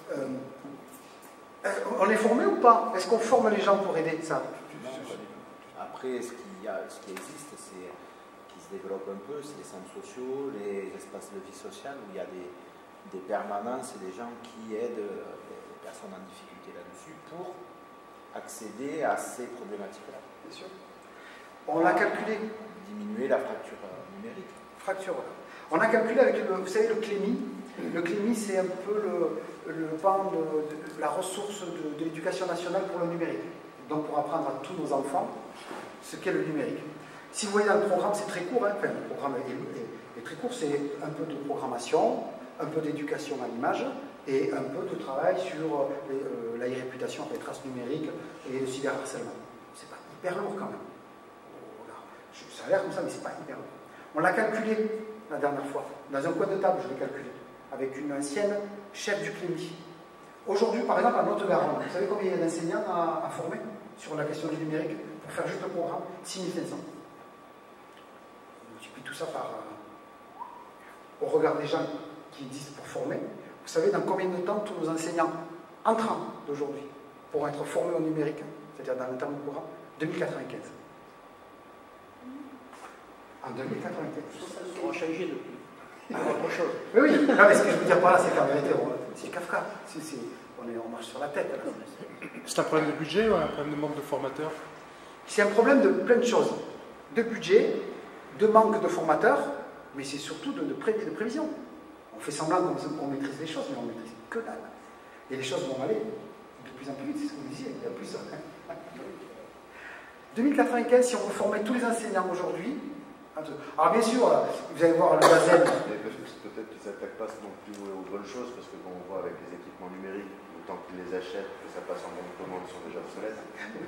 on est formé ou pas? Est-ce qu'on forme les gens pour aider ça? Après, ce qui existe, c'est qui se développe un peu, c'est les centres sociaux, les espaces de vie sociale, où il y a des permanences et des gens qui aident les personnes en difficulté là-dessus pour accéder à ces problématiques-là. Bien sûr. On l'a calculé. Diminuer la fracture numérique. Fracture, voilà. On a calculé avec, vous savez, le CLEMI. Le CLEMI, c'est un peu le pan de la ressource de l'éducation nationale pour le numérique. Donc pour apprendre à tous nos enfants ce qu'est le numérique. Si vous voyez dans le programme, c'est très court, hein. Enfin, le programme est très court, c'est un peu de programmation, un peu d'éducation à l'image et un peu de travail sur la réputation, les traces numériques et le cyberharcèlement. C'est pas hyper lourd quand même. Voilà. Ça a l'air comme ça, mais c'est pas hyper lourd. On l'a calculé la dernière fois. Dans un coin de table, je l'ai calculé. Avec une ancienne chef du CLEMI. Aujourd'hui, par exemple, à Haute-Garonne, vous savez combien il y a d'enseignants à former sur la question du numérique pour faire juste le programme? 6500. On multiplie tout ça par... au regard des gens qui existent pour former. Vous savez dans combien de temps tous nos enseignants entrants d'aujourd'hui pourront être formés au numérique, c'est-à-dire dans le terme de programme? 2095. En 2095. Ça aura changé depuis. Autre chose. Oui, oui. Non, mais ce que je veux dire par là, c'est qu'en vérité, c'est Kafka. On marche sur la tête. C'est un problème de budget ou un problème de manque de formateurs? C'est un problème de plein de choses. De budget, de manque de formateurs, mais c'est surtout de prévision. On fait semblant qu'on maîtrise les choses, mais on ne maîtrise que dalle. Et les choses vont aller de plus en plus vite, c'est ce que vous disiez. Il y a plus. 2095, si on reformait tous les enseignants aujourd'hui. Alors bien sûr, vous allez voir le Gazelle. Peut-être qu'ils ne s'attaquent pas non plus aux bonnes choses, parce que quand on voit avec les équipements numériques, autant qu'ils les achètent, que ça passe en bonne commande, sont déjà obsolètes.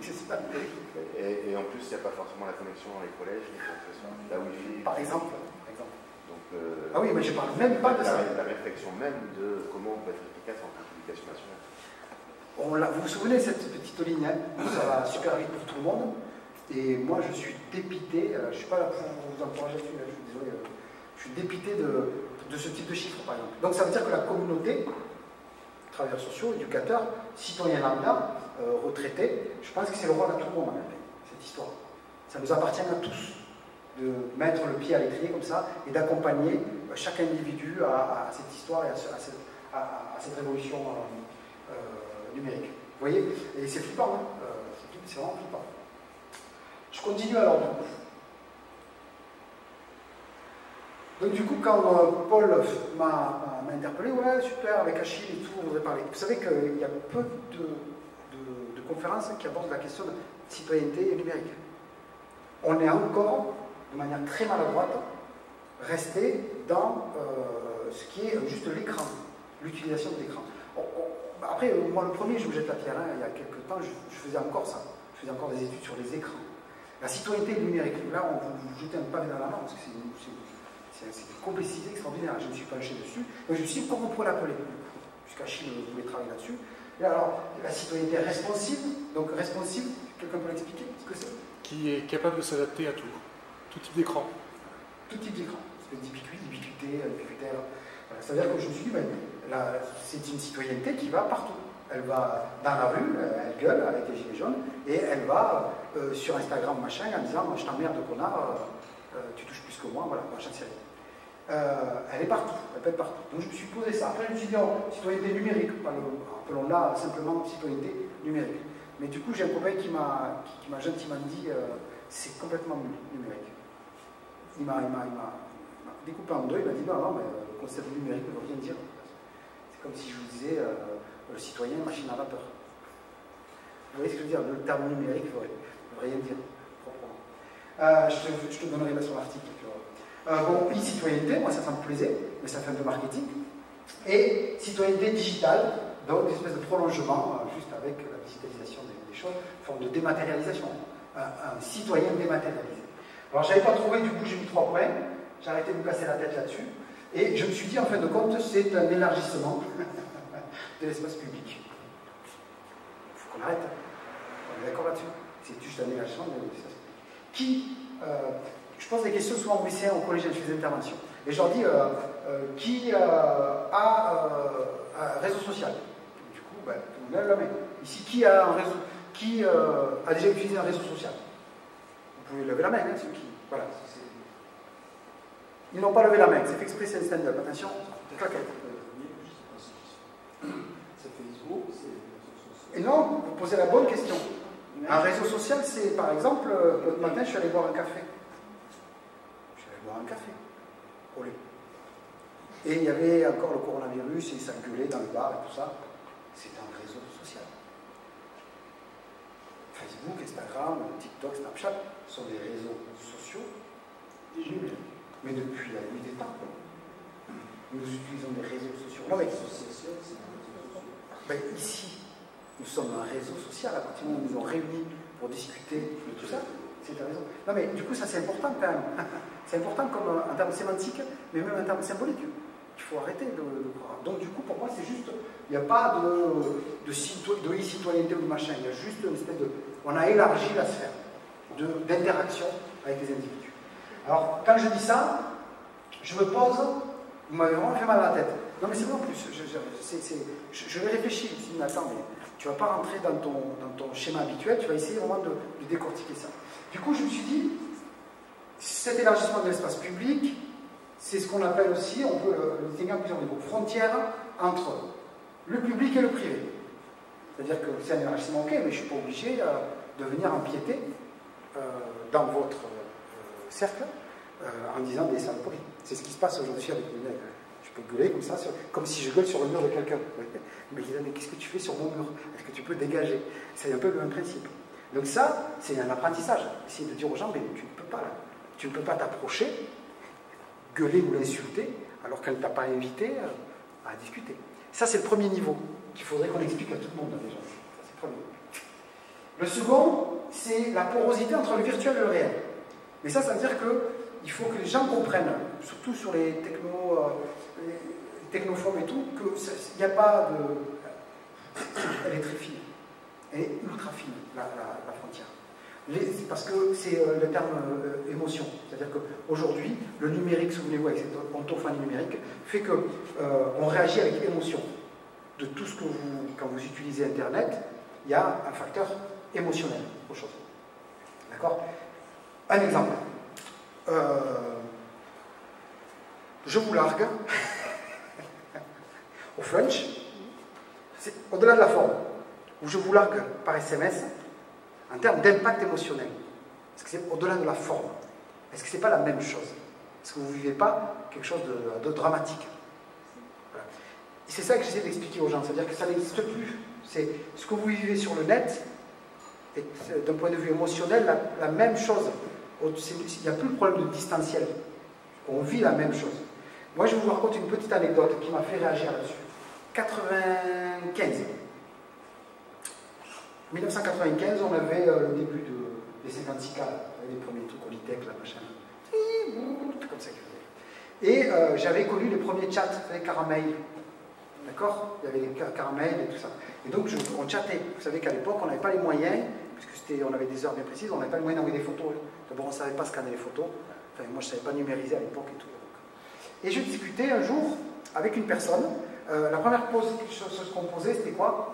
Et en plus, il n'y a pas forcément la connexion dans les collèges, la Wi-Fi. Par exemple. Donc, ah oui, mais je ne parle même pas de ça. La réflexion même de comment on peut être efficace en tant qu'éducation nationale. Vous vous souvenez de cette petite ligne, hein, ça va super vite pour tout le monde. Et moi, je suis dépité, je ne suis pas là pour vous encourager là-dessus, je suis désolé, je suis dépité de ce type de chiffres, par exemple. Donc ça veut dire que la communauté, travailleurs sociaux, éducateurs, citoyens lambda, retraités, je pense que c'est le rôle à tout le monde, cette histoire. Ça nous appartient à tous de mettre le pied à l'étrier comme ça et d'accompagner chaque individu à cette histoire et à cette révolution numérique. Vous voyez? Et c'est flippant, hein, c'est vraiment flippant. Je continue alors du coup. Donc du coup, quand Paul m'a interpellé, ouais, super, avec Achille et tout, on voudrait parler. Vous savez qu'il y a peu de conférences qui abordent la question de citoyenneté et numérique. On est encore, de manière très maladroite, resté dans ce qui est juste l'écran, l'utilisation de l'écran. Après, moi le premier, je me jette la pierre, hein, il y a quelques temps, je faisais encore ça. Je faisais encore des études sur les écrans. La citoyenneté numérique, là, on peut vous jeter un pavé dans la main, parce que c'est une complexité extraordinaire. Je me suis penché dessus, donc je me suis dit comment on pourrait l'appeler, puisqu'Achille voulait travailler là-dessus. Et alors, la citoyenneté responsive, donc responsive, quelqu'un peut l'expliquer ce que c'est? Qui est capable de s'adapter à tout type d'écran. Tout type d'écran, ubiquitaire. Voilà. C'est-à-dire que je me suis dit, ben, c'est une citoyenneté qui va partout. Elle va dans la rue, elle gueule avec les gilets jaunes, et elle va sur Instagram, machin, en disant « je t'emmerde, connard, tu touches plus que moi, voilà, machin de série ». Elle est partout, elle peut être partout. Donc je me suis posé ça. Après, je me suis dit « citoyenneté numérique », appelons-la simplement citoyenneté numérique. Mais du coup, j'ai un copain qui m'a gentiment dit « c'est complètement numérique ». Il m'a découpé en deux, il m'a dit « non, mais le concept numérique ne veut rien dire ». C'est comme si je vous disais le citoyen, machine à vapeur. Vous voyez ce que je veux dire? Le terme numérique ne veut rien dire proprement. Je te donnerai là sur l'article. Bon, e-citoyenneté, moi ça me plaisait, mais ça fait un peu marketing. Et citoyenneté digitale, donc une espèce de prolongement, juste avec la digitalisation des choses, une forme de dématérialisation. Un citoyen dématérialisé. Alors je n'avais pas trouvé, du coup j'ai mis 3 points, j'ai arrêté de me casser la tête là-dessus. Et je me suis dit, en fin de compte, c'est un élargissement de l'espace public. Il faut qu'on arrête. On est d'accord là-dessus. C'est juste un élargissement de l'espace public. Je pose des questions souvent aux lycéens, aux collégiens, je fais des interventions. Et je leur dis, qui a un réseau social? Du coup, ben, tout le monde lève la main. Ici, qui a un réseau, qui a déjà utilisé un réseau social? Vous pouvez lever la main, hein, ceux qui... Voilà. Ils n'ont pas levé la main, c'est fait exprès, c'est un stand-up. Attention, claquette. C'est Facebook, c'est... Et non, vous posez la bonne question. Un réseau social, c'est par exemple, l'autre matin, je suis allé boire un café. Je suis allé boire un café. Olé. Et il y avait encore le coronavirus, et ça gueulait dans le bar et tout ça. C'est un réseau social. Facebook, Instagram, TikTok, Snapchat sont des réseaux sociaux. Mais depuis la nuit des temps, nous utilisons des réseaux sociaux. Non, mais ben, ici, nous sommes un réseau social à partir du moment où nous nous réunis pour discuter de tout ça. C'est ta raison. Non, mais du coup, ça c'est important quand même. C'est important comme en termes sémantiques, mais même en termes symboliques. Il faut arrêter de croire. Donc, du coup, pour moi, c'est juste. Il n'y a pas de e-citoyenneté ou de machin. Il y a juste une espèce de. On a élargi la sphère d'interaction avec les individus. Alors, quand je dis ça, je me pose. Vous m'avez vraiment fait mal à la tête. Non, mais c'est vrai en plus. Je vais réfléchir. Je me dis, mais attends, mais tu ne vas pas rentrer dans ton schéma habituel. Tu vas essayer vraiment de décortiquer ça. Du coup, je me suis dit, cet élargissement de l'espace public, c'est ce qu'on appelle aussi, on peut le distinguer en plusieurs niveaux, frontière entre le public et le privé. C'est-à-dire que c'est un élargissement, ok, mais je ne suis pas obligé de venir empiéter dans votre cercle en disant des saloperies. C'est ce qui se passe aujourd'hui avec les mecs. Je peux gueuler comme ça, comme si je gueule sur le mur de quelqu'un. Mais qu'est-ce que tu fais sur mon mur? Est-ce que tu peux dégager? C'est un peu le même principe. Donc ça, c'est un apprentissage. Essayer de dire aux gens, mais tu ne peux pas, tu ne peux pas t'approcher, gueuler ou l'insulter, alors qu'elle ne t'a pas invité à discuter. Ça, c'est le premier niveau qu'il faudrait qu'on explique à tout le monde déjà. Ça, c'est le premier. Le second, c'est la porosité entre le virtuel et le réel. Mais ça veut dire qu'il faut que les gens comprennent, surtout sur les technophobes et tout, qu'il n'y a pas de... Elle est très fine. Elle est ultra fine, la frontière. Parce que c'est le terme émotion. C'est-à-dire qu'aujourd'hui, le numérique, souvenez-vous, avec cette ontophonie numérique, fait qu'on réagit avec émotion. De tout ce que quand vous utilisez Internet, il y a un facteur émotionnel aux choses. D'accord? Un exemple. Je vous largue au French, c'est au-delà de la forme, où je vous largue par SMS, en termes d'impact émotionnel. Est-ce que c'est au-delà de la forme? Est-ce que ce n'est pas la même chose? Est-ce que vous ne vivez pas quelque chose de dramatique? Voilà. Et c'est ça que j'essaie d'expliquer aux gens, c'est-à-dire que ça n'existe plus. C'est ce que vous vivez sur le net, est d'un point de vue émotionnel, la même chose. Il n'y a plus le problème de distanciel. On vit la même chose. Moi, je vous raconte une petite anecdote qui m'a fait réagir là-dessus. 1995, on avait le début des 56K, les premiers trucs Olitech, la machin. Comme ça qu'il faisait. Et j'avais connu les premiers chats, avec Caramel. D'accord? Il y avait les Caramel et tout ça. Et donc, on chattait. Vous savez qu'à l'époque, on n'avait pas les moyens, puisque on avait des heures bien précises, on n'avait pas les moyens d'envoyer des photos. D'abord, on ne savait pas scanner les photos. Enfin, moi, je ne savais pas numériser à l'époque et tout. Et je discutais un jour avec une personne. La première chose qu'on posait, c'était quoi?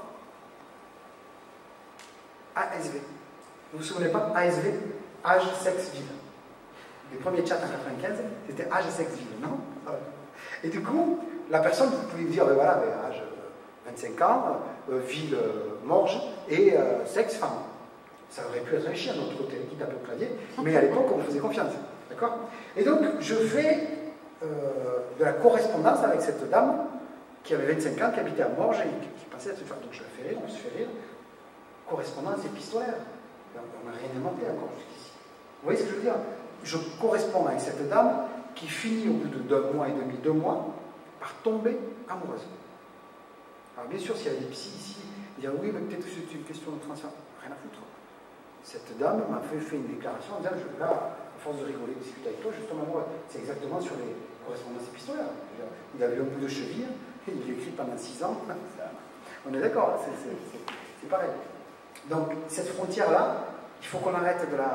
ASV. Vous vous souvenez pas? ASV, âge, sexe, ville. Les premiers chats en 95, c'était âge, sexe, ville, non? Et du coup, la personne, vous pouvez dire, ben voilà, ben, âge 25 ans, ville Morges et sexe femme. Ça aurait pu être un chien de notre côté qui tape au clavier, mais à l'époque, on faisait confiance. D'accord? Et donc, je fais de la correspondance avec cette dame qui avait 25 ans, qui habitait à Morges et qui pensait à se faire. Donc, je la fais rire, on se fait rire. Correspondance épistolaire. On n'a rien inventé encore jusqu'ici. Vous voyez ce que je veux dire? Je corresponds avec cette dame qui finit au bout de 2 mois et demi, 2 mois, par tomber amoureuse. Alors bien sûr, s'il y a des psys ici, ils disent oui, mais peut-être que c'est une question de transfert. Rien à foutre. Cette dame m'a fait une déclaration en disant, là, à force de rigoler, de discuter avec toi, justement, moi, c'est exactement sur les correspondances épistolaires. Il avait un bout de cheville, il écrit pendant 6 ans. On est d'accord, c'est pareil. Donc, cette frontière-là, il faut qu'on arrête de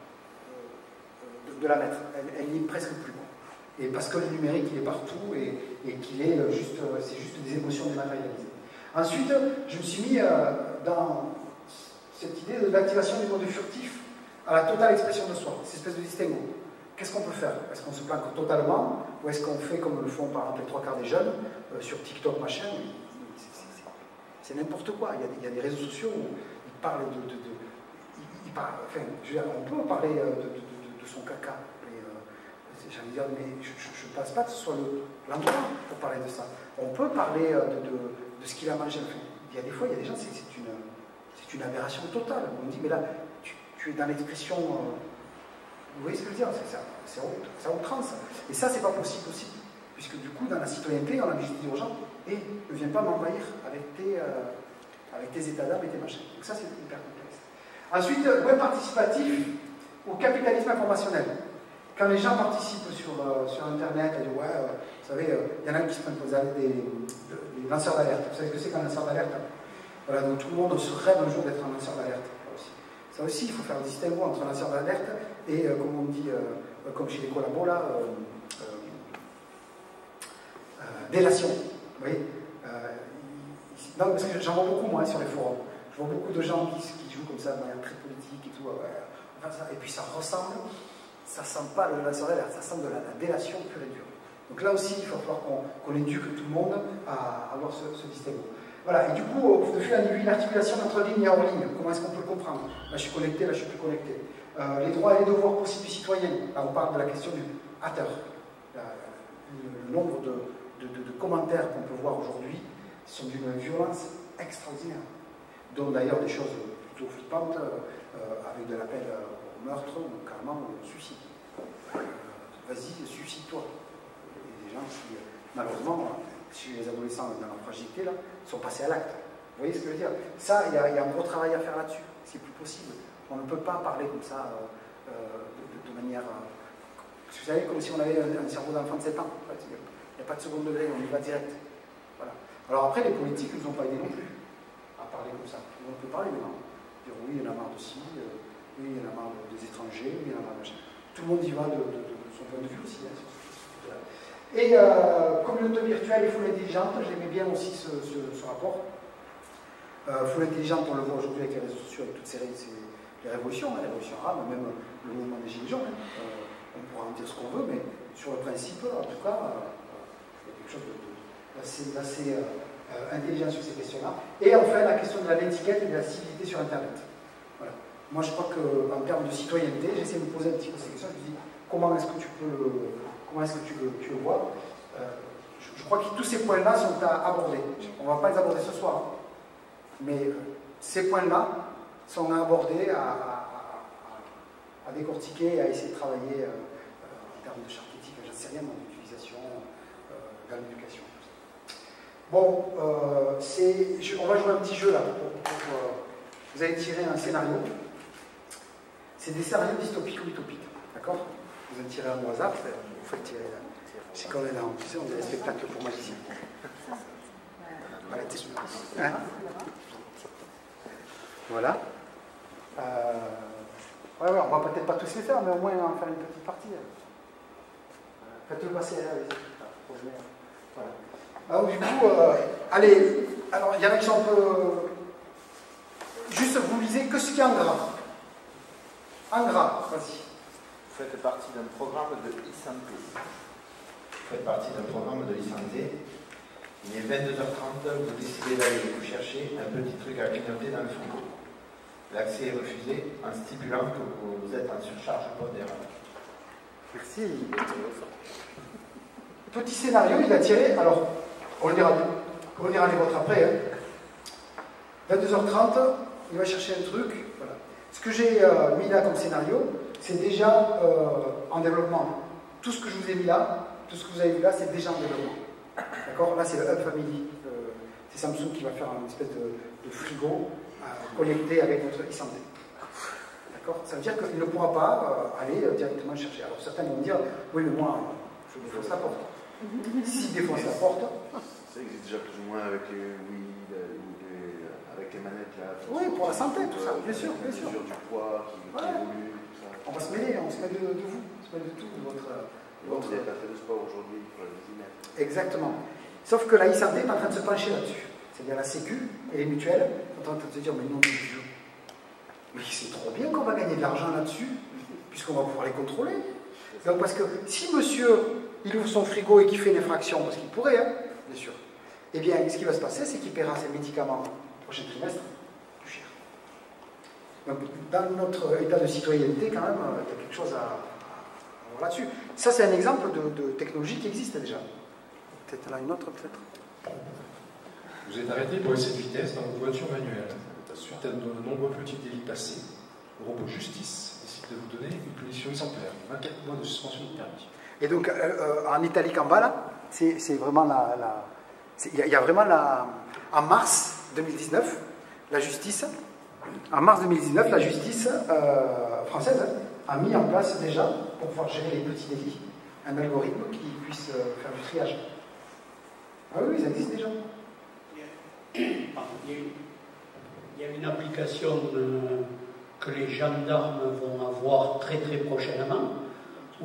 la mettre. Elle n'y est presque plus. Et parce que le numérique, il est partout et qu'il est c'est juste des émotions dématérialisées. Ensuite, je me suis mis dans cette idée de l'activation du mode furtif à la totale expression de soi, cette espèce de distinguo. Qu'est-ce qu'on peut faire? Est-ce qu'on se planque totalement ou est-ce qu'on fait comme le font par exemple les 3/4 des jeunes sur TikTok, machin? C'est n'importe quoi. Il y a des réseaux sociaux où ils parlent enfin, je veux dire, on peut parler de son caca, mais j'ai envie de dire, mais je ne pense pas que ce soit l'endroit pour parler de ça. On peut parler de ce qu'il a mangé. Enfin, il y a des fois, il y a des gens, c'est une aberration totale. On dit, mais là, tu es dans l'expression. Vous voyez ce que je veux dire? C'est outrance. Et ça, c'est pas possible aussi. Puisque du coup, dans la citoyenneté, on a juste dit aux gens, ne viens pas m'envahir avec tes états d'âme et tes machins. Donc ça, c'est hyper complexe. Ensuite, web participatif ou capitalisme informationnel. Quand les gens participent sur Internet, ils disent, ouais, vous savez, il y en a qui se prennent des lanceurs d'alerte. Vous savez ce que c'est qu'un lanceur d'alerte? Voilà, donc tout le monde se rêve un jour d'être un lanceur d'alerte. Ça aussi, il faut faire le distinguo entre un lanceur d'alerte et, comme on dit, comme chez les collabos, là, délation. Vous voyez non, parce que j'en vois beaucoup, moi, sur les forums. Je vois beaucoup de gens qui jouent comme ça de manière très politique et tout. Enfin, ça, et puis ça ressemble, ça sent pas le lanceur d'alerte, ça sent de la délation pure et dure. Donc là aussi, il va falloir qu'on éduque tout le monde à avoir ce distinguo. Voilà, et du coup, de fil en aiguille, l'articulation entre ligne et hors ligne, comment est-ce qu'on peut le comprendre? Là, je suis connecté, là, je suis plus connecté. Les droits et les devoirs possibles du citoyen. Là, on parle de la question du hâteur. Le nombre de commentaires qu'on peut voir aujourd'hui sont d'une violence extraordinaire. Dont d'ailleurs des choses plutôt flippantes, avec de l'appel au meurtre ou carrément au suicide. Vas-y, suicide-toi. Il y a des gens qui, malheureusement, chez les adolescents dans leur fragilité, là, sont passés à l'acte. Vous voyez ce que je veux dire? Ça, il y a un gros travail à faire là-dessus. C'est plus possible. On ne peut pas parler comme ça de manière... Vous savez, comme si on avait un cerveau d'enfant de 7 ans. Il n'y a pas de second degré, on y va direct. Voilà. Alors après, les politiques ne nous ont pas aidés non plus à parler comme ça. On peut parler maintenant. Dire oui, il y en a marre de ci, oui, il y en a marre des étrangers, oui, il y en a marre de... Tout le monde y va de son point de vue aussi. Hein, et communauté virtuelle et foule intelligente, j'aimais bien aussi ce rapport. Foule intelligente, on le voit aujourd'hui avec les réseaux sociaux, avec toutes ces révolutions, hein, les révolutions arabes, même le mouvement des Gilets jaunes. Hein. On pourra en dire ce qu'on veut, mais sur le principe, en tout cas, il y a quelque chose d'assez intelligent sur ces questions-là. Et enfin, la question de la netiquette et de la civilité sur Internet. Voilà. Moi, je crois qu'en termes de citoyenneté, j'essaie de me poser un petit peu ces questions. Je me dis, comment est-ce que tu le vois? Je crois que tous ces points-là sont à aborder. On ne va pas les aborder ce soir, hein. Mais ces points-là sont à aborder, à décortiquer et à essayer de travailler en termes de charte éthique, j'en sais rien, d'utilisation, dans l'éducation. Bon, on va jouer un petit jeu là. Vous allez tirer un scénario. C'est des scénarios dystopiques ou utopiques. D'accord? Vous allez tirer un au hasard. Vous faites tirer là. C'est quand on est là, tu sais, on a des spectacles pour magiciens. Voilà, hein? Voilà. Ouais, on va peut-être pas tous les faire, mais au moins en faire une petite partie. Faites-le passer là, voilà. Alors du coup, allez, alors il y en a qui sont un peu... Juste, vous lisez que ce qu'il y a en gras. En gras, vas-y. Vous faites partie d'un programme de e-santé. Vous faites partie d'un programme de e-santé. Il est 22h30, vous décidez d'aller vous chercher un petit truc à grignoter dans le frigo. L'accès est refusé en stipulant que vous êtes en surcharge pondérale. Merci. Petit scénario, il a tiré, alors on lira les vôtres après. Hein. 22h30, il va chercher un truc. Voilà. Ce que j'ai mis là comme scénario, c'est déjà en développement. Tout ce que je vous ai mis là, tout ce que vous avez vu là, c'est déjà en développement. D'accord? Là, c'est le Hub Family. C'est Samsung qui va faire une espèce de frigo connecté avec notre e-santé. D'accord? Ça veut dire qu'il ne pourra pas aller directement le chercher. Alors certains vont me dire, oui, mais moi, je défonce la porte. S'il défonce la porte... Ça existe déjà plus ou moins avec les avec les manettes là. Oui, pour la santé, tout ça, bien sûr, bien sûr. Du poids qui évolue, tout ça. On va se mêler, on se met de vous, on se met de tout, de votre... Vous n'avez pas fait de sport aujourd'hui pour la cuisine. Exactement. Sauf que la e-santé est en train de se pencher là-dessus. C'est-à-dire la Sécu et les mutuelles sont en train de se dire, mais non, mais c'est trop bien qu'on va gagner de l'argent là-dessus, puisqu'on va pouvoir les contrôler. Donc parce que si monsieur, il ouvre son frigo et qu'il fait une infraction, parce qu'il pourrait, hein, bien sûr, eh bien, ce qui va se passer, c'est qu'il paiera ses médicaments au prochain trimestre plus cher. Donc, dans notre état de citoyenneté, quand même, il y a quelque chose à voir là-dessus. Ça, c'est un exemple de technologie qui existe déjà. Peut-être là une autre, peut-être. Vous êtes arrêté pour excès de vitesse dans votre voiture manuelle. Suite à de nombreux petits délits passés, le robot justice décide de vous donner une punition exemplaire, 24 mois de suspension de permis. Et donc, en italique en bas, là, c'est vraiment il y a vraiment en mars 2019, la justice, française a mis en place déjà, pour pouvoir gérer les petits délits, un algorithme qui puisse faire du triage. Ah oui, ça existe déjà. Il y a une application que les gendarmes vont avoir très très prochainement, où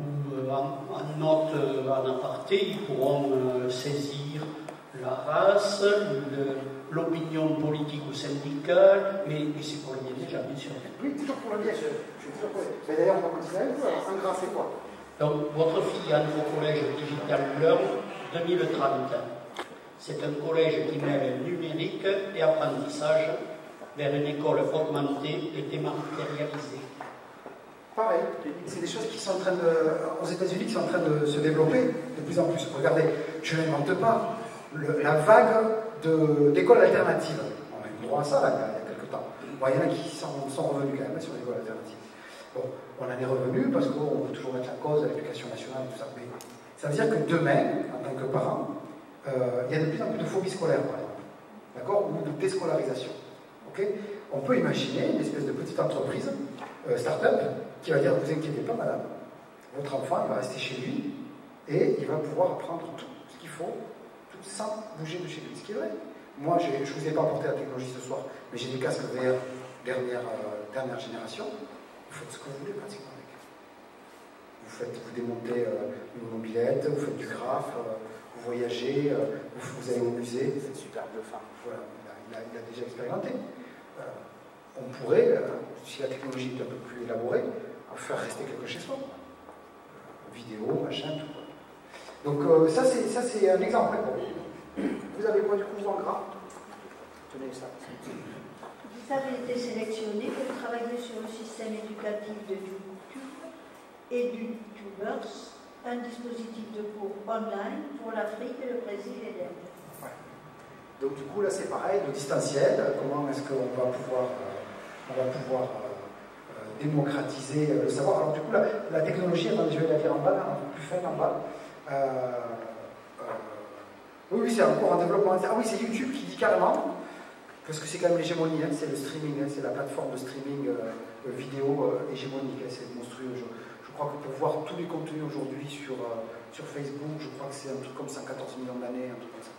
en note en aparté, ils pourront saisir la race, l'opinion politique ou syndicale, mais c'est pour le bien déjà, bien sûr. Oui, toujours pour le bien, je suis toujours pour le bien. Mais d'ailleurs, on va continuer avec vous, alors un grand c'est quoi? Donc, votre fille entre au collège Digital Learn 2030. C'est un collège qui mêle numérique et apprentissage vers une école augmentée et dématérialisée. Pareil, c'est des choses qui sont en train aux États-Unis qui sont en train de se développer de plus en plus. Regardez, je n'invente pas la vague d'écoles alternatives. On a eu droit à ça là, il y a quelques temps. Bon, il y en a qui sont revenus quand même sur l'école alternative. Bon, on en est revenu parce qu'on veut toujours mettre la cause à l'éducation nationale et tout ça. Mais ça veut dire que demain, en tant que parent, il y a de plus en plus de phobie scolaire, par exemple, d'accord, ou de déscolarisation. Okay, on peut imaginer une espèce de petite entreprise, start-up, qui va dire, vous inquiétez pas, madame, votre enfant, il va rester chez lui et il va pouvoir apprendre tout ce qu'il faut, tout sans bouger de chez lui. Ce qui est vrai. Moi, je ne vous ai pas apporté la technologie ce soir, mais j'ai des casques VR dernière génération. Vous faites ce que vous voulez pratiquement avec. Vous démontez une mobilette, vous faites du graphe, vous voyagez, vous allez au musée. C'est super bluffant. Voilà, il a déjà expérimenté. On pourrait, si la technologie est un peu plus élaborée, faire rester quelque chez soi. Vidéo, machin, tout. Donc ça c'est un exemple. Vous avez quoi du coup en gras? Tenez ça. Vous avez été sélectionné pour travailler sur le système éducatif de YouTube et du YouTubers, un dispositif de cours online pour l'Afrique, le Brésil et l'Inde. Ouais. Donc du coup là c'est pareil, le distanciel, comment est-ce qu'on va pouvoir démocratiser le savoir. Alors du coup la technologie, attendez, je vais la dire en bas, là, un peu plus faible en bas. Oui, c'est encore en développement. Ah oui, c'est YouTube qui dit carrément, parce que c'est quand même l'hégémonie, hein, c'est le streaming, hein, c'est la plateforme de streaming vidéo hégémonique, hein, c'est monstrueux. Je crois que pour voir tous les contenus aujourd'hui sur Facebook, je crois que c'est un truc comme 114 millions d'années, un truc comme ça.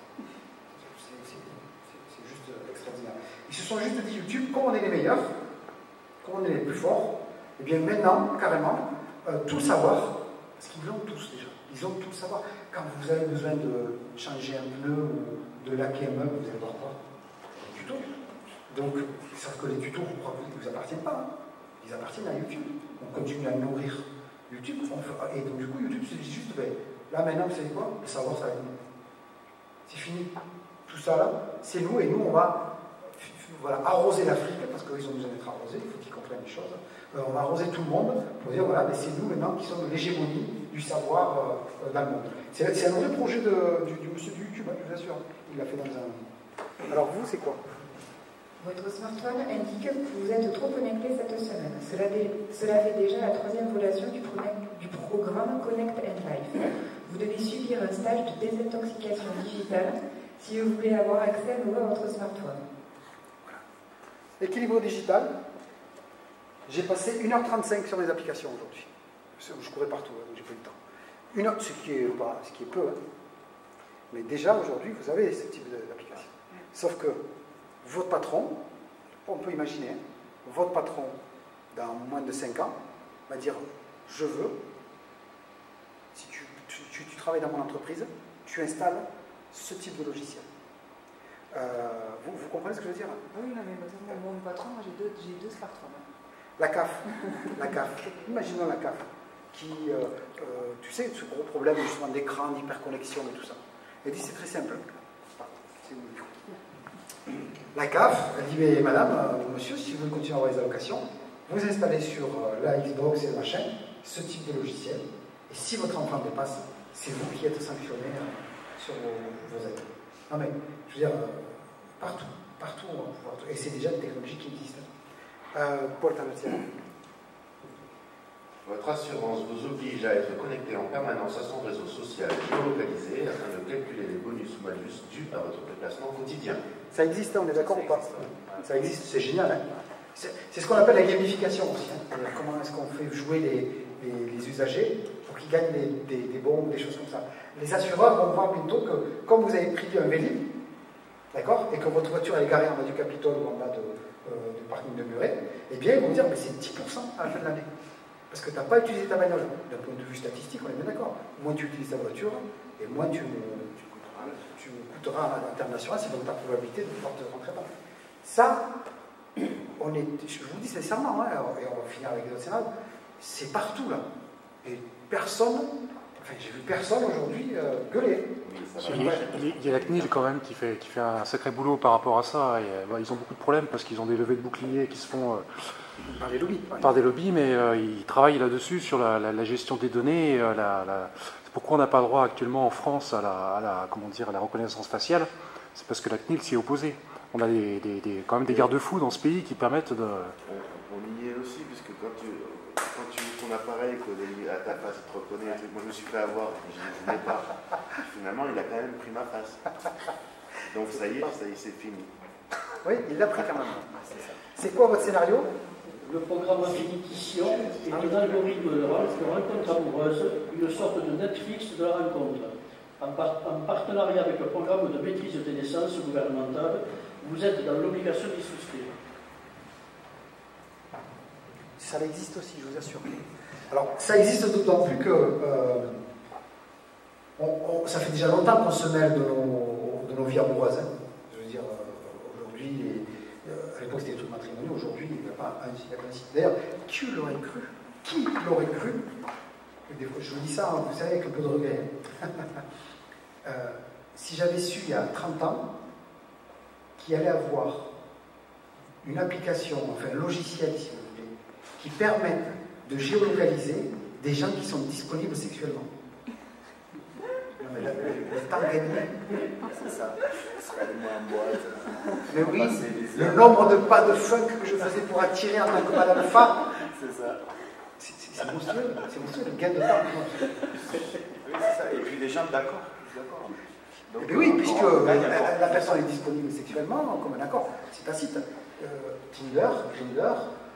C'est juste extraordinaire. Ils se sont juste dit YouTube, comme on est les meilleurs, comme on est les plus forts, et bien maintenant, carrément, tout savoir, parce qu'ils l'ont tous déjà, ils ont tout savoir. Quand vous avez besoin de changer un pneu ou de laquer un meuble, vous allez voir quoi? Les tutos. Donc, sauf que les tutos, je crois qu'ils ne vous appartiennent pas, hein. Ils appartiennent à YouTube. On continue à nourrir YouTube, et donc du coup YouTube se dit juste, ben, là maintenant vous savez quoi, le savoir ça va être nous. C'est fini. Tout ça là, c'est nous, et nous on va arroser l'Afrique, parce qu'ils ont besoin d'être arrosés, il faut qu'ils comprennent les choses. On va arroser tout le monde pour dire, voilà, ben, c'est nous maintenant qui sommes l'hégémonie du savoir dans le monde. C'est un vrai projet du monsieur du YouTube, hein, je vous assure. Il l'a fait dans un... Alors vous, c'est quoi? Votre smartphone indique que vous êtes trop connecté cette semaine. Cela fait déjà la 3e volation du programme Connect and Life. Vous devez subir un stage de désintoxication digitale si vous voulez avoir accès à nouveau à votre smartphone. Voilà. Équilibre digital. J'ai passé 1h35 sur mes applications aujourd'hui. Je courais partout, donc j'ai pas eu le temps. 1 heure, ce qui est peu. Hein. Mais déjà aujourd'hui, vous avez ce type d'application. Sauf que votre patron, on peut imaginer, hein, votre patron, dans moins de 5 ans, va dire, je veux, si tu travailles dans mon entreprise, tu installes ce type de logiciel. Vous comprenez ce que je veux dire? Oui, non, mais mon patron, moi j'ai deux smartphones. La CAF, imaginons la CAF, qui, tu sais, ce gros problème justement d'écran, d'hyperconnexion et tout ça. Elle dit, c'est très simple. C'est où? La CAF, elle dit, mais madame, monsieur, si vous voulez continuer à avoir les allocations, vous installez sur la Xbox et le machin ce type de logiciel, et si votre enfant dépasse, c'est vous qui êtes sanctionné sur vos aides. Non mais, je veux dire, partout, on va pouvoir, et c'est déjà des technologies qui existent. Paul Tarnatier. Votre assurance vous oblige à être connecté en permanence à son réseau social géolocalisé afin de calculer les bonus ou malus dus à votre déplacement quotidien. Ça existe, on est d'accord ou pas? Ça existe, c'est génial. Hein, c'est ce qu'on appelle la gamification aussi. Hein. Comment est-ce qu'on fait jouer les usagers pour qu'ils gagnent des bons ou des choses comme ça. Les assureurs vont voir bientôt que, comme vous avez pris un Vélib, d'accord, et que votre voiture est garée en bas du Capitole ou en bas du parking de Muret, eh bien ils vont dire, mais c'est 10% à la fin de l'année. Parce que tu n'as pas utilisé ta bagnole. D'un point de vue statistique, on est bien d'accord. Moins tu utilises ta voiture, et moins tu coûteras à terme d'assurance, et donc ta probabilité de pouvoir te rentrer dedans. Ça, je vous dis sincèrement, hein, et on va finir avec d'autres scénarios, c'est partout là. Et personne, enfin j'ai vu personne aujourd'hui gueuler. Il y a la CNIL quand même qui fait un sacré boulot par rapport à ça. Et, ils ont beaucoup de problèmes parce qu'ils ont des levées de boucliers qui se font par des lobbies, mais ils travaillent là-dessus sur la gestion des données. Pourquoi on n'a pas droit actuellement en France à la reconnaissance faciale? C'est parce que la CNIL s'y est opposée. On a quand même des garde-fous dans ce pays qui permettent de... On y est aussi, puisque quand tu ouvres ton appareil, à ta face, il te reconnaît. Moi, je me suis fait avoir, je ne voulais pas. Finalement, il a quand même pris ma face. Donc ça y est, c'est fini. Oui, il l'a pris quand même. C'est quoi votre scénario? Le programme Affinition est un algorithme de rencontre amoureuse, une sorte de Netflix de la rencontre. En partenariat avec le programme de maîtrise des naissances gouvernementales, vous êtes dans l'obligation d'y souscrire. Ça existe aussi, je vous assure. Alors, ça existe d'autant plus que ça fait déjà longtemps qu'on se mêle de nos vies amoureuses. Hein. Je veux dire, aujourd'hui, à l'époque c'était des trucs matrimoniaux, aujourd'hui il n'y a pas un site. D'ailleurs, qui l'aurait cru? Qui l'aurait cru? Des fois, je vous dis ça, hein, vous savez, avec un peu de regret. Si j'avais su il y a 30 ans qu'il allait avoir une application, enfin un logiciel si vous voulez, qui permette de géolocaliser des gens qui sont disponibles sexuellement. Non mais là, le temps gagné. C'est ça. Ce serait allé en boîte. Mais oui, le nombre de pas de funk que je faisais pour attirer en tant que Madame Fa. C'est ça. C'est monstrueux, le gain de temps. Oui, c'est ça. Et puis les gens d'accord. Donc, oui, puisque la personne est disponible sexuellement, comme un accord, c'est tacite. Tinder, Grindr,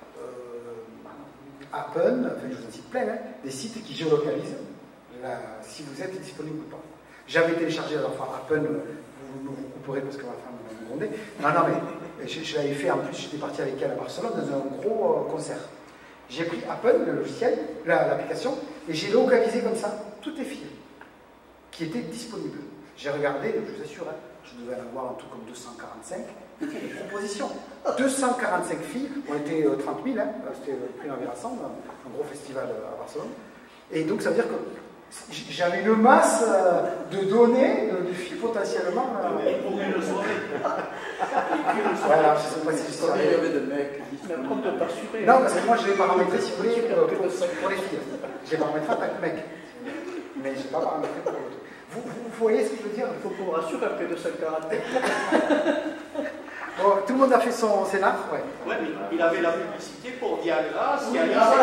Appen, enfin je vous en cite plein, hein, des sites qui géolocalisent si vous êtes disponible ou pas. J'avais téléchargé la dernière fois Appen, vous couperez parce que ma femme m'a grondé. Non, mais je l'avais fait en plus, j'étais parti avec elle à Barcelone dans un gros concert. J'ai pris Appen, le logiciel, l'application, et j'ai localisé comme ça toutes les filles qui étaient disponibles. J'ai regardé, je vous assure, hein, je devais en avoir un tout comme 245 propositions. 245 filles, on était 30 000, hein, c'était le prix d'Environnement, un gros festival à Barcelone. Et donc ça veut dire que j'avais une masse de données de filles potentiellement. Et pour une soirée. Voilà, je ne sais pas si c'est il y avait des mecs qui Mais on peut t'assurer. Non, parce que moi je l'ai paramétré, si vous voulez, pour les filles. J'ai paramétré en tant que mec. Mais je n'ai pas paramétré pour l'autre. Vous voyez ce que je veux dire? Il faut qu'on rassure après de 5 caractères. Bon, tout le monde a fait son scénar? Ouais. Ouais, mais il avait la publicité pour Viagra, Donc,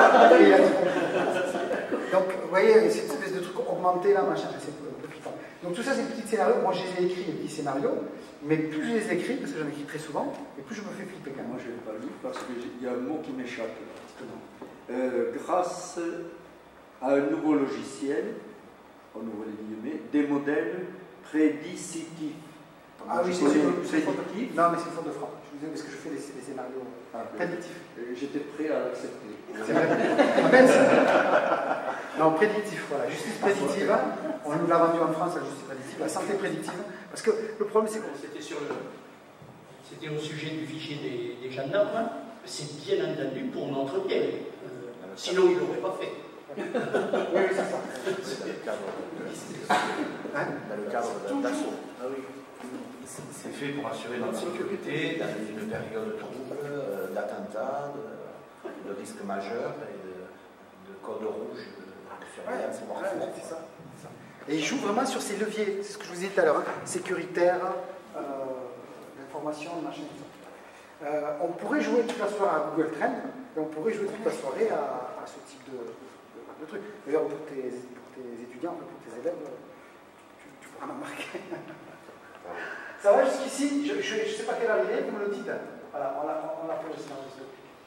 vous voyez, cette espèce de truc augmenté là, machin, c'est flippant. Donc, tout ça, c'est des petits scénarios. Moi, je les ai écrits, les petits scénarios, mais plus je les écris, parce que j'en écris très souvent, et plus je me fais flipper quand même. Moi, je ne l'ai pas lu parce qu'il y a un mot qui m'échappe. Grâce à un nouveau logiciel, on ouvre les guillemets, des modèles prédicitifs. Ah oui, c'est prédictif. Non, mais c'est faute de frappe. Je vous dis parce que je fais des scénarios prédictifs. J'étais prêt à l'accepter. C'est vrai. Ah, mince. Non, prédictif, voilà. Justice prédictive. On nous l'a vendu en France, la justice prédictive, la santé prédictive. Parce que le problème, c'est que c'était au sujet du fichier des gendarmes. C'est bien entendu pour notre bien. Sinon, ils ne l'auraient pas fait. Oui, c'est ça. Dans le cadre d'assaut. Ah oui. C'est fait pour assurer notre sécurité dans une période trouble, d'attentats, de risques majeurs et de code rouge, de surveillance. C'est ça. Et il joue vraiment sur ces leviers, c'est ce que je vous disais tout à l'heure, hein, sécuritaire, l'information, machin, tout ça. On pourrait jouer toute la soirée à Google Trends, et on pourrait jouer toute la soirée à ce type de truc. D'ailleurs, pour tes étudiants, pour tes élèves, tu pourras la marquer. Ça va jusqu'ici? Je ne sais pas quelle heure il est, vous me le dites. Voilà, on l'a fait aussi dans le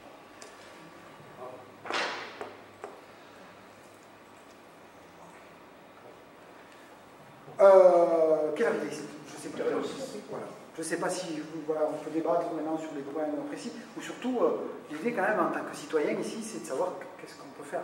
quelle heure il est ici? Je ne sais pas. Voilà. Je ne sais pas si voilà, on peut débattre maintenant sur des points précis, ou surtout, l'idée quand même en tant que citoyen ici, c'est de savoir qu'est-ce qu'on peut faire.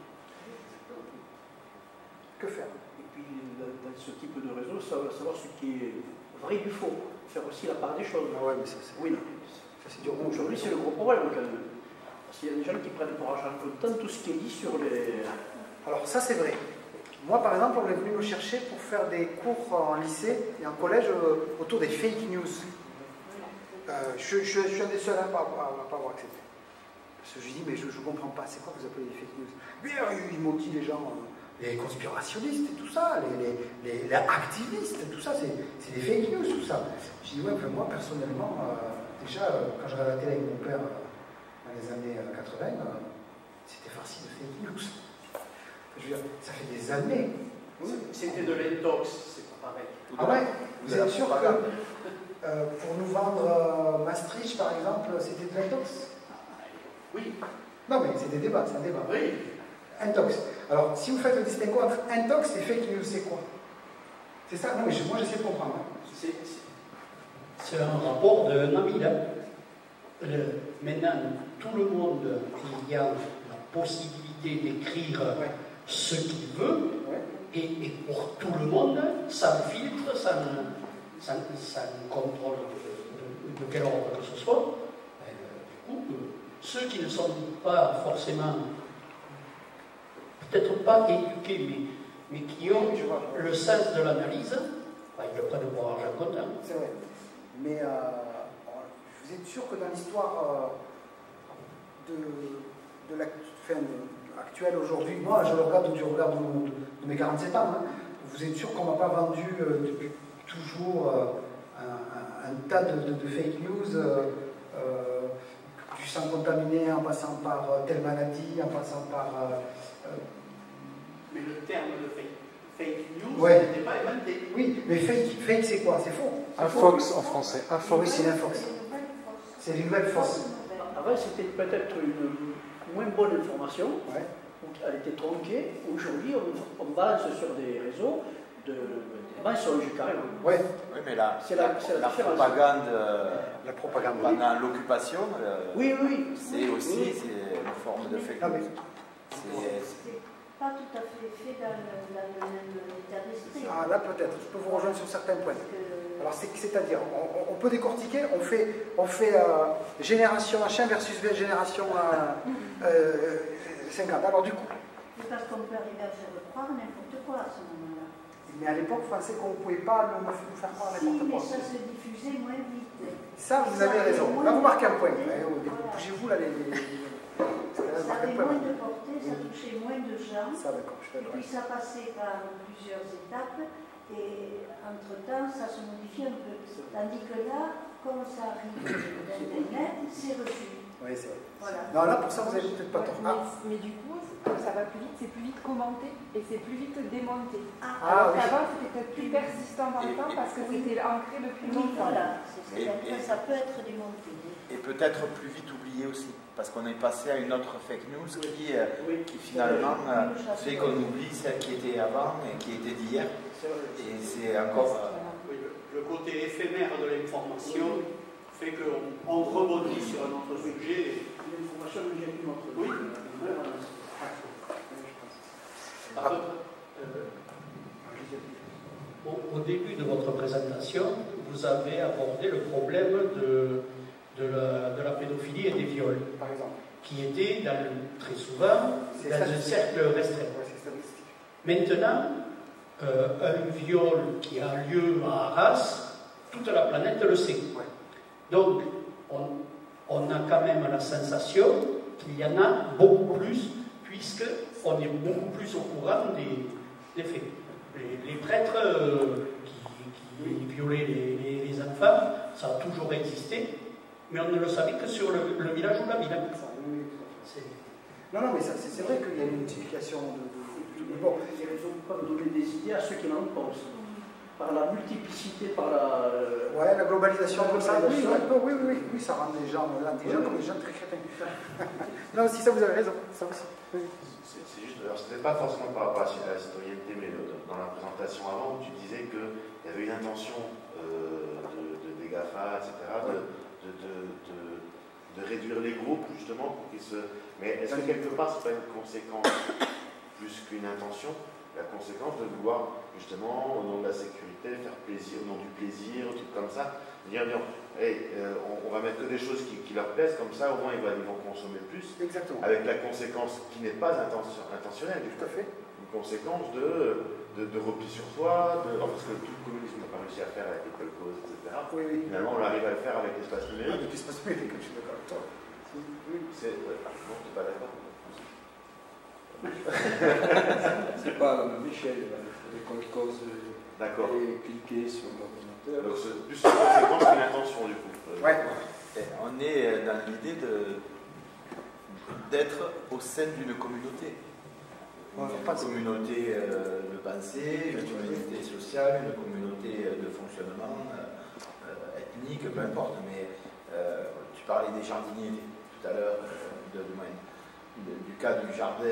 Que faire? Et puis, dans ce type de réseau, savoir ce qui est vrai du faux. Faire aussi la part des choses. Ah ouais, mais ça, c'est... Oui, c'est dur. Aujourd'hui, c'est le gros problème quand même. Parce qu'il y a des gens qui prennent pour argent comptant tout ce qui est dit sur les... Alors ça, c'est vrai. Moi, par exemple, on est venu me chercher pour faire des cours en lycée et en collège autour des fake news. Je suis un des seuls à ne pas avoir accepté. Parce que je dis, mais je ne comprends pas, c'est quoi vous appelez des fake news? Mais ils maudit les gens, les conspirationnistes et tout ça, les activistes, tout ça, c'est des fake news, tout ça. Je dis, ouais, mais moi, personnellement, déjà, quand je regardais la télé avec mon père dans les années 80, c'était farci de fake news. Je veux dire, ça fait des années. C'était de l'intox, c'est pas pareil. Ah ouais? Vous êtes sûr que pour nous vendre Maastricht, par exemple, c'était de l'intox? Oui. Non, mais c'est des débats, c'est un débat. Oui. Intox. Alors, si vous faites le distinguo entre intox et fake news, c'est quoi? C'est ça? Non, mais moi, j'essaie de comprendre. Hein. C'est un rapport d'un ami, là. Maintenant, tout le monde, il y a la possibilité d'écrire ce qu'il veut, et pour tout le monde, ça filtre, ça ne contrôle de quel ordre que ce soit. Du coup, ceux qui ne sont pas forcément, peut-être pas éduqués, mais qui ont le sens de l'analyse, ils le prennent pour argent comptant. C'est vrai. Mais vous êtes sûr que dans l'histoire de la actuelle aujourd'hui, moi je le regarde du regard de mes 47 ans, hein, vous êtes sûr qu'on ne m'a pas vendu toujours un tas de fake news, du sang contaminé en passant par telle maladie, en passant par... Mais le terme de fake news n'était pas inventé. Oui, mais fake c'est quoi? C'est faux. Un fox en français. Un fox. Oui, c'est un fox. C'est une nouvelle fausses. Avant, c'était peut-être une moins bonne information. Ouais. Elle était tronquée. Aujourd'hui, on balance sur des réseaux des mensonges carrément. Oui, mais là, c'est la propagande, pendant l'occupation, oui. c'est aussi une forme de fake news. C'est pas tout à fait dans le même état d'esprit. Ah, là peut-être, je peux vous rejoindre sur certains points. Alors c'est-à-dire, on peut décortiquer, on fait génération H1 versus génération 50. Alors du coup... C'est parce qu'on peut arriver à faire croire n'importe quoi à ce moment-là. Mais à l'époque, vous pensez qu'on ne pouvait pas nous faire croire n'importe quoi. Si, mais ça se diffusait moins vite. Ça, vous avez raison. Là, vous marquez un point. Bougez-vous là, ça avait moins de portée, ça touchait moins de gens. Ça, d'accord, je suis d'accord. Et puis ça passait par plusieurs étapes. Et entre-temps, ça se modifie un peu. Tandis que là, comme ça arrive d'Internet, c'est reçu. Oui, c'est vrai. Voilà. Non, là, pour ça, vous n'avez peut-être pas tort. Mais du coup, ça va plus vite, c'est plus vite commenté et c'est plus vite démonté. Alors qu'avant, c'était peut-être plus persistant dans le temps parce que c'était ancré depuis longtemps. Voilà, ça peut être démonté. Et peut-être plus vite oublié aussi, parce qu'on est passé à une autre fake news qui finalement fait qu'on oublie celle qui était avant et qui était d'hier. Et c'est encore... Le côté éphémère de l'information fait qu'on rebondit sur un autre sujet. L'information nous vient d'une autre. Oui. Au début de votre présentation, vous avez abordé le problème de la pédophilie et des viols, par exemple, qui étaient très souvent dans un cercle restreint. Maintenant, un viol qui a lieu à Arras, toute la planète le sait. Ouais. Donc, on a quand même la sensation qu'il y en a beaucoup plus, puisqu'on est beaucoup plus au courant des faits. Les prêtres qui violaient les enfants, ça a toujours existé, mais on ne le savait que sur le village ou la ville. Non, mais c'est vrai qu'il y a une multiplication de bon. Il y a raison de ne pas donner des idées à ceux qui n'en pensent. Par la multiplicité, par la... Ouais, la globalisation comme ça, oui, ça rend les gens intelligents comme des gens très crétins. Non, si ça, vous avez raison, ça aussi. Oui. C'est juste, alors c'était pas forcément par rapport à la citoyenneté, mais dans la présentation avant, tu disais qu'il y avait une intention des GAFA, etc., de réduire les groupes, justement, pour qu'ils se... Mais est-ce que quelque part, c'est pas une conséquence plus qu'une intention, la conséquence de vouloir, justement, au nom de la sécurité, faire plaisir, au nom du plaisir, un truc comme ça, dire, hey, on va mettre que des choses qui leur plaisent, comme ça, au moins, ils vont consommer plus. Exactement. Avec la conséquence qui n'est pas intentionnelle, tout à fait. Une conséquence de repli sur soi, parce que tout le communisme n'a pas réussi à faire avec les colcos, etc. Oui. Finalement, on arrive à le faire avec l'espace numérique. Avec l'espace numérique, je suis d'accord avec toi. Oui, non, tu n'es pas d'accord. C'est pas la même échelle, les colcos et cliquer sur l'ordinateur. Donc c'est plus une conséquence qu'une intention du coup. Ouais. On est dans l'idée d'être au sein d'une communauté. Une communauté de pensée, une communauté sociale, une communauté de fonctionnement, ethnique, peu importe. Mais tu parlais des jardiniers tout à l'heure, du cas du jardin,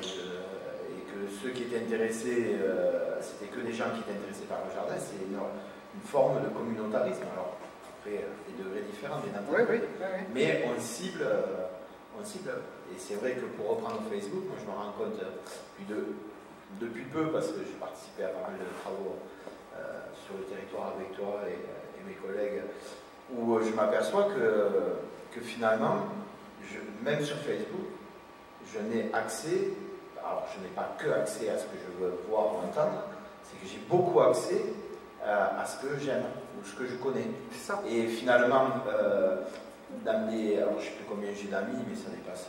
et que ceux qui étaient intéressés, c'était que des gens qui étaient intéressés par le jardin, c'est une forme de communautarisme. Alors, après, des degrés différents, bien entendu. Oui. Mais on cible. Et c'est vrai que pour reprendre Facebook, moi je me rends compte depuis peu, parce que j'ai participé à pas mal de travaux sur le territoire avec toi et mes collègues, où je m'aperçois que finalement, même sur Facebook, je n'ai accès, alors je n'ai pas que accès à ce que je veux voir ou entendre, c'est que j'ai beaucoup accès à ce que j'aime ou ce que je connais. C'est ça. Et finalement, alors je ne sais plus combien j'ai d'amis, mais ça dépasse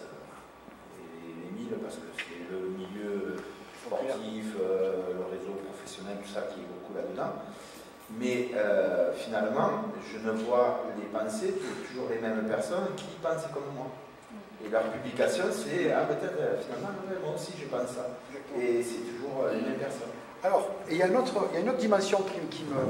les 1000 parce que c'est le milieu sportif, le réseau professionnel, tout ça qui est beaucoup là-dedans. Mais finalement, je ne vois les pensées que toujours les mêmes personnes qui pensent comme moi. Et leur publication, c'est peut-être finalement, moi aussi je pense ça. Et c'est toujours les mêmes personnes. Alors, il y a une autre dimension qui me...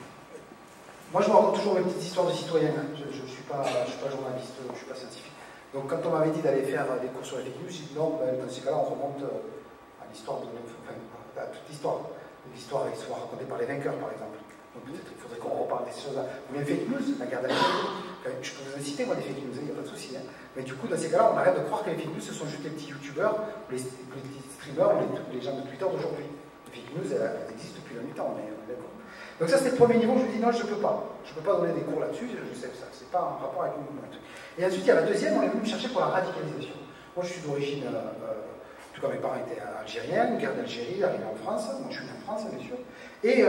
Moi, je me raconte toujours mes petites histoires de citoyens. Je ne suis pas journaliste, je ne suis pas scientifique. Donc, quand on m'avait dit d'aller faire des cours sur les fake news, j'ai dit non, dans ces cas-là, on remonte à l'histoire à toute l'histoire. L'histoire soit racontée par les vainqueurs, par exemple. Donc, peut-être qu'il faudrait qu'on reparle de ces choses-là. Ou les fake news, la guerre d'Algérie. Je peux vous en citer, moi, des fake news, il n'y a pas de souci. Hein. Mais du coup, dans ces cas-là, on arrête de croire que les fake news, ce sont juste les petits youtubeurs, les petits streamers, ou les gens de Twitter d'aujourd'hui. Les fake news, elles existent depuis longtemps, on est d'accord. Donc ça, c'est le premier niveau, je me dis non, je ne peux pas. Je ne peux pas donner des cours là-dessus, je sais ça. C'est pas en rapport avec le mouvement. Et ensuite, il y a la deuxième, on est venu me chercher pour la radicalisation. Moi, je suis d'origine, en tout cas, mes parents étaient algériens, guerre d'Algérie, arrivé en France. Moi, je suis né en France, bien sûr. Et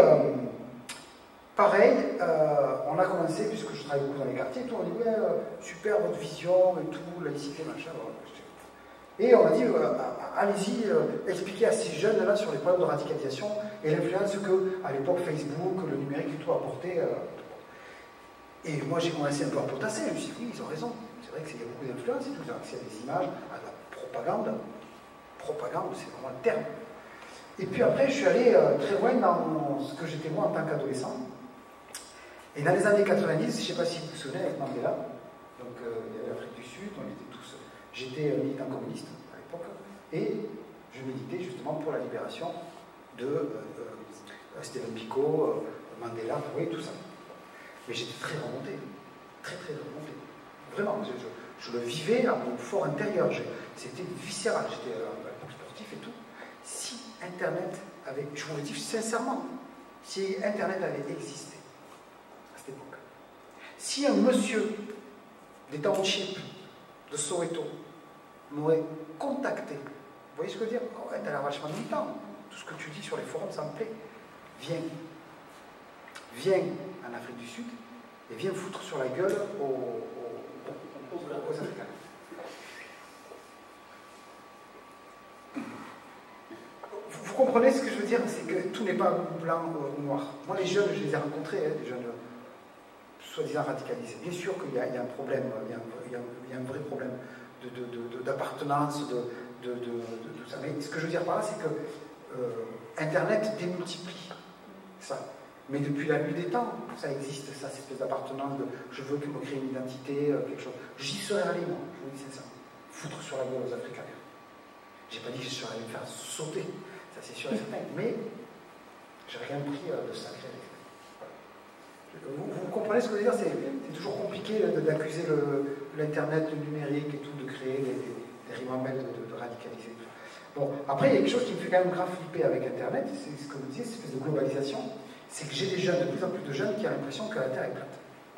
pareil, on a commencé, puisque je travaille beaucoup dans les quartiers, et tout, on dit, ouais, super votre vision et tout, laïcité, machin. Voilà. Et on a dit, allez-y, expliquez à ces jeunes-là sur les problèmes de radicalisation et l'influence que, à l'époque, Facebook, le numérique et tout apportait. Et moi, j'ai commencé un peu à potasser. Je me suis dit, oui, ils ont raison. C'est vrai qu'il y a beaucoup d'influence et tout. Ils ont accès à des images, à la propagande. Propagande, c'est vraiment le terme. Et puis après, je suis allé très loin dans ce que j'étais moi en tant qu'adolescent. Et dans les années 90, je ne sais pas si vous vous souvenez, avec Mandela, donc il y avait l'Afrique du Sud, on était tous... J'étais militant communiste à l'époque, et je militais justement pour la libération de Stephen Biko, Mandela, vous voyez, tout ça. Mais j'étais très remonté, très remonté. Vraiment, je le vivais à mon fort intérieur, c'était viscéral, j'étais sportif et tout. Si Internet avait, je vous le dis sincèrement, si Internet avait existé à cette époque, si un monsieur des townships de Soweto m'aurait contacté, vous voyez ce que je veux dire? Oh, ouais, t'as l'air vachement militant, tout ce que tu dis sur les forums, ça me plaît. Viens, en Afrique du Sud et vient foutre sur la gueule aux Africains. Vous comprenez ce que je veux dire? C'est que tout n'est pas blanc ou noir. Moi, les jeunes, je les ai rencontrés, des jeunes soi-disant radicalisés. Bien sûr qu'il y a un problème, il y a un vrai problème d'appartenance, de tout ça. Mais ce que je veux dire par là, c'est que Internet démultiplie ça. Mais depuis la nuit des temps, ça existe, ça, cette espèce d'appartenance de je veux me créer une identité, quelque chose. J'y serais allé, moi, je vous dis c'est ça. Foutre sur la gueule aux Africains. J'ai pas dit que je serais allé me faire sauter, ça c'est sûr et certain, mais j'ai rien pris de sacré. Vous comprenez ce que je veux dire? C'est toujours compliqué d'accuser l'Internet, le numérique et tout, de créer des ribambelles de radicaliser. Bon, après, il y a quelque chose qui me fait quand même grave flipper avec Internet, c'est ce que vous disiez, cette espèce de globalisation, c'est que j'ai des jeunes, de plus en plus de jeunes qui ont l'impression que la Terre est plate.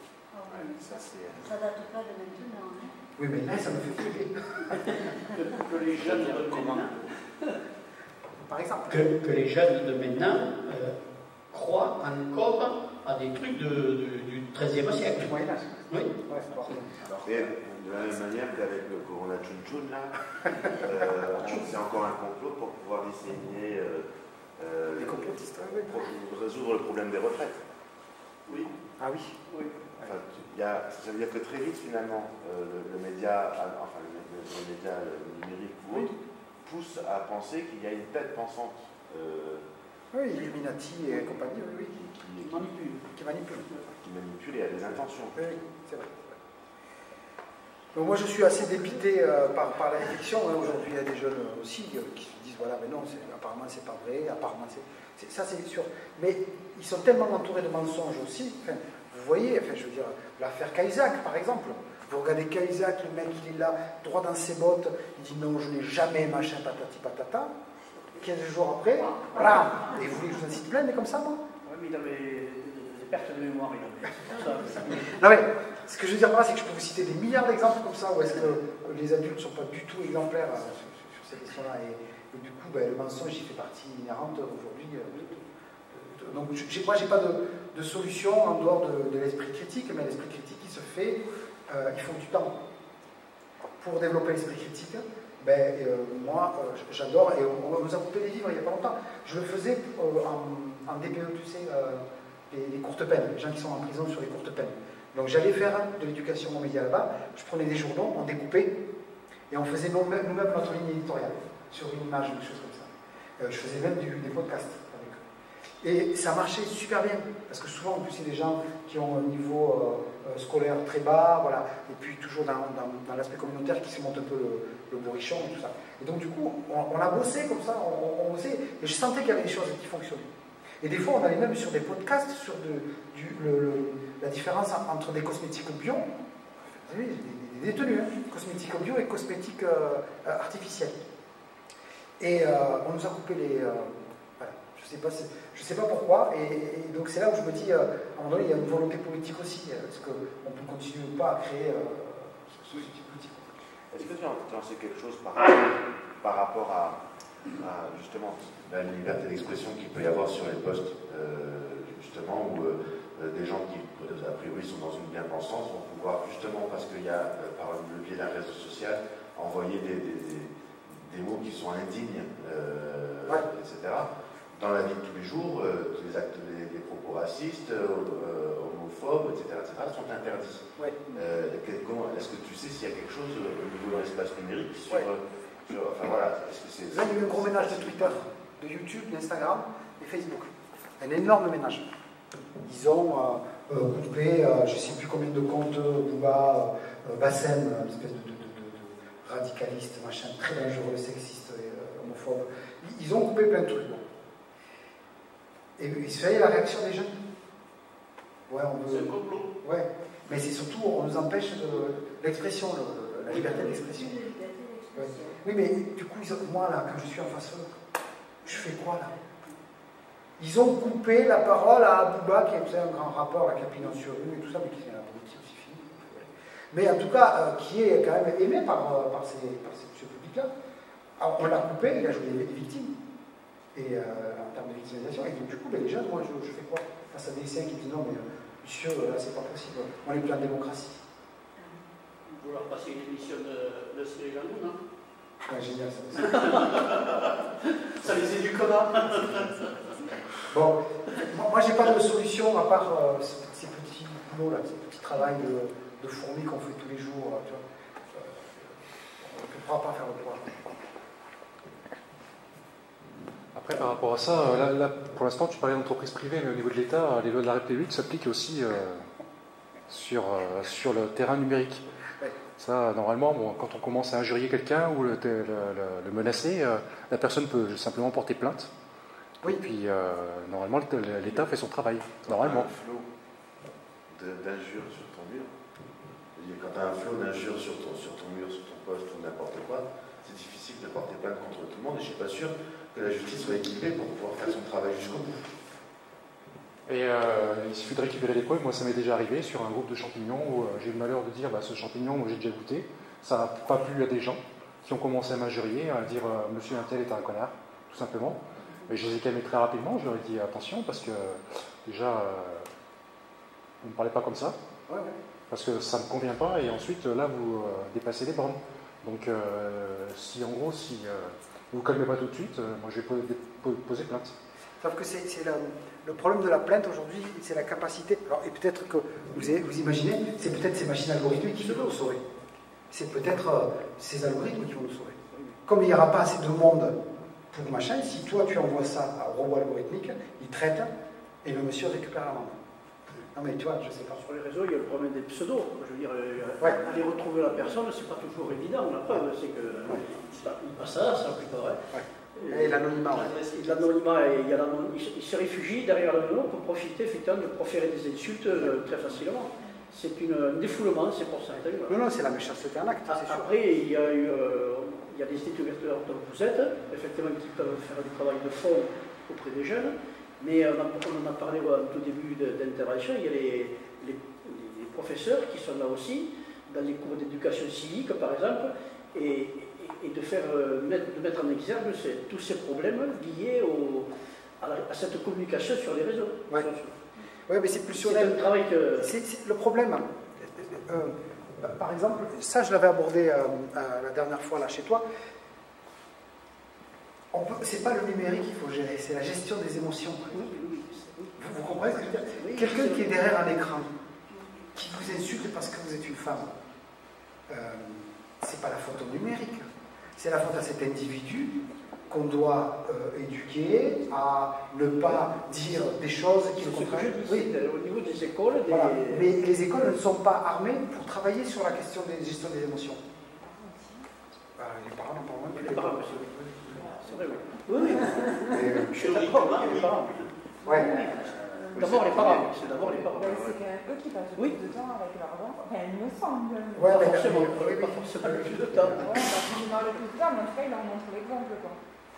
Ça date pas de maintenant. Hein. Oui, mais là, ça me fait flipper. Que les jeunes de maintenant, par exemple, que les jeunes de maintenant croient encore à des trucs du XIIIe siècle. Du Moyen-Âge. Oui. Et de la même manière qu'avec le Corona Chun là, c'est encore un complot pour pouvoir disséminer, les complotistes, résoudre le problème des retraites. Oui. Ah oui. Oui. Enfin, ça veut dire que très vite, finalement, le média, enfin le média numérique ou autre, pousse à penser qu'il y a une tête pensante. Oui, Illuminati et compagnie, oui. Qui manipule. Qui manipule. Qui manipule et a des intentions. Oui, c'est vrai. Donc moi je suis assez dépité par la réflexion. Hein. Aujourd'hui il y a des jeunes aussi qui se disent voilà, mais non, apparemment c'est pas vrai, apparemment ça c'est sûr. Mais ils sont tellement entourés de mensonges aussi. Enfin, vous voyez, enfin, je veux dire, l'affaire Cahuzac par exemple. Vous regardez Cahuzac, le mec il est là, droit dans ses bottes, il dit non, je n'ai jamais machin patati patata. 15 jours après, voilà. Et vous voulez que je vous en cite plein, mais comme ça, moi? Oui, mais il avait des pertes de mémoire, il avait. Non, mais ce que je veux dire par là, c'est que je peux vous citer des milliards d'exemples comme ça, où est-ce que les adultes ne sont pas du tout exemplaires sur ces questions-là. Et du coup, le mensonge, il fait partie inhérente aujourd'hui. Donc, moi, je n'ai pas de solution en dehors de l'esprit critique, mais l'esprit critique, il se fait, il faut du temps. Pour développer l'esprit critique, moi, j'adore, et on nous a coupé les livres il n'y a pas longtemps. Je le faisais en DPE, tu sais, les courtes peines, les gens qui sont en prison sur les courtes peines. Donc j'allais faire de l'éducation aux médias là-bas, je prenais des journaux, on découpait, et on faisait nous-mêmes notre ligne éditoriale, sur une image, des choses comme ça. Je faisais même des podcasts avec eux. Et ça marchait super bien, parce que souvent, en plus, c'est des gens qui ont un niveau scolaire très bas, voilà, et puis toujours dans l'aspect communautaire qui se monte un peu le bourrichon et tout ça. Et donc du coup, on a bossé comme ça, on bossait, et je sentais qu'il y avait des choses qui fonctionnaient. Et des fois, on allait même sur des podcasts sur la différence entre des cosmétiques bio, vous savez, des détenus, hein, cosmétiques bio et cosmétiques artificiels. Et on nous a coupé les... voilà, je sais pas pourquoi, et donc c'est là où je me dis, à un moment donné, il y a une volonté politique aussi, est-ce qu'on peut continuer ou pas à créer ce type d'outil. Est-ce que tu en sais quelque chose par rapport à justement la liberté d'expression qu'il peut y avoir sur les postes, justement, où des gens qui, a priori, sont dans une bien-pensance vont pouvoir, justement, parce qu'il y a, par le biais d'un réseau social, envoyer des mots qui sont indignes, etc. Dans la vie de tous les jours, les actes, les propos racistes, homophobes, etc., sont interdits. Ouais. Est-ce que tu sais s'il y a quelque chose au niveau de l'espace numérique enfin voilà, est-ce que c'est... Là, il y a eu un gros ménage de Twitter, de YouTube, d'Instagram et Facebook. Un énorme ménage. Ils ont coupé, je ne sais plus combien de comptes, Bouba, Bassem, une espèce de radicaliste, machin, très dangereux, sexiste et homophobe. Ils ont coupé plein de trucs. Et il se fait la réaction des jeunes. Ouais, on veut... C'est un complot. Ouais, mais c'est surtout, on nous empêche l'expression, la liberté d'expression. Ouais. Oui, mais du coup, moi, là, quand je suis en face d'eux, je fais quoi, là? Ils ont coupé la parole à Bouba, qui est un grand rappeur, la Capilon sur rue et tout ça, mais qui est un politique aussi fini. Mais en tout cas, qui est quand même aimé par ce public-là. Alors, on l'a coupé, il a joué des victimes. Et en termes de victimisation, et donc du coup, les jeunes, moi, je fais quoi? Face à des lycéens qui disent non, mais monsieur, là, c'est pas possible. On est plein de démocratie. Vous leur passez une émission de Cyril Hanouna, non? Ouais, génial, ça. Ça les éduquera. Bon, moi, j'ai pas de solution à part ces petits boulots, là, ces petits travails de fourmi qu'on fait tous les jours. Tu vois. On ne pourra pas faire le poids. Après, par rapport à ça, là, pour l'instant, tu parlais d'entreprise privée, mais au niveau de l'État, les lois de la République s'appliquent aussi sur le terrain numérique. Ça, normalement, bon, quand on commence à injurier quelqu'un ou le menacer, la personne peut simplement porter plainte. Oui. Et puis, normalement, l'État fait son travail. Normalement. Un flot d'injures sur ton mur. Quand tu as un flot d'injures sur ton mur, sur ton poste ou n'importe quoi, c'est difficile de porter plainte contre tout le monde et je ne suis pas sûr que la justice soit équipée pour pouvoir faire son travail jusqu'au bout. Et il suffit de récupérer les preuves. Moi, ça m'est déjà arrivé sur un groupe de champignons où j'ai eu le malheur de dire ce champignon, moi j'ai déjà goûté. Ça n'a pas plu à des gens qui ont commencé à m'injurier, à dire monsieur un tel est un connard, tout simplement. Et je les ai calmés très rapidement. Je leur ai dit attention parce que déjà, vous ne parlez pas comme ça. Ouais. Parce que ça ne me convient pas. Et ensuite, là, vous dépassez les bornes. Donc, si vous ne vous calmez pas tout de suite, moi je vais poser plainte. Sauf que c'est le problème de la plainte aujourd'hui, c'est la capacité. Alors, et peut-être que vous imaginez, c'est peut-être ces machines algorithmiques qui vont nous sauver. C'est peut-être ces algorithmes qui vont nous sauver. Comme il n'y aura pas assez de monde pour machin, si toi tu envoies ça à un robot algorithmique, il traite et le monsieur récupère la main. Non mais tu vois, je sais pas. Sur les réseaux, il y a le problème des pseudos. Je veux dire, aller retrouver la personne, c'est pas toujours évident. La preuve, c'est que il passe ça, c'est plus pas vrai. Et l'anonymat. L'anonymat, il se réfugie derrière l'anonymat pour profiter effectivement de proférer des insultes très facilement. C'est un défoulement, c'est pour ça. Non, c'est la méchanceté en acte, c'est sûr. Après, il y a des éducateurs comme vous êtes, effectivement, qui peuvent faire du travail de fond auprès des jeunes. Mais on en a parlé au tout début d'intervention, il y a les professeurs qui sont là aussi, dans les cours d'éducation civique par exemple, et de mettre en exergue tous ces problèmes liés à cette communication sur les réseaux. Oui, mais c'est plus sur un travail que... C'est le problème. Par exemple, ça je l'avais abordé la dernière fois là chez toi. C'est pas le numérique qu'il faut gérer, c'est la gestion des émotions. Vous comprenez ce que je veux dire? Quelqu'un qui est derrière un écran, qui vous insulte parce que vous êtes une femme, c'est pas la faute au numérique, c'est la faute à cet individu qu'on doit éduquer à ne pas dire des choses qui le contraignent. Oui, au niveau des écoles. Voilà. Mais les écoles ne sont pas armées pour travailler sur la question de gestion des émotions. Les parents n'en parlent même plus. Les parents, c'est vrai, oui. Je suis d'accord, les parents. Ouais. D'abord les parents, c'est d'abord les parents. C'est quand même eux qui passent le plus de temps avec leurs enfants. Enfin, il me semble. Ouais, pas forcément le plus de temps. Ouais, parce qu'ils ont le plus de temps, mais en tout cas, ils leur montrent l'exemple, quoi.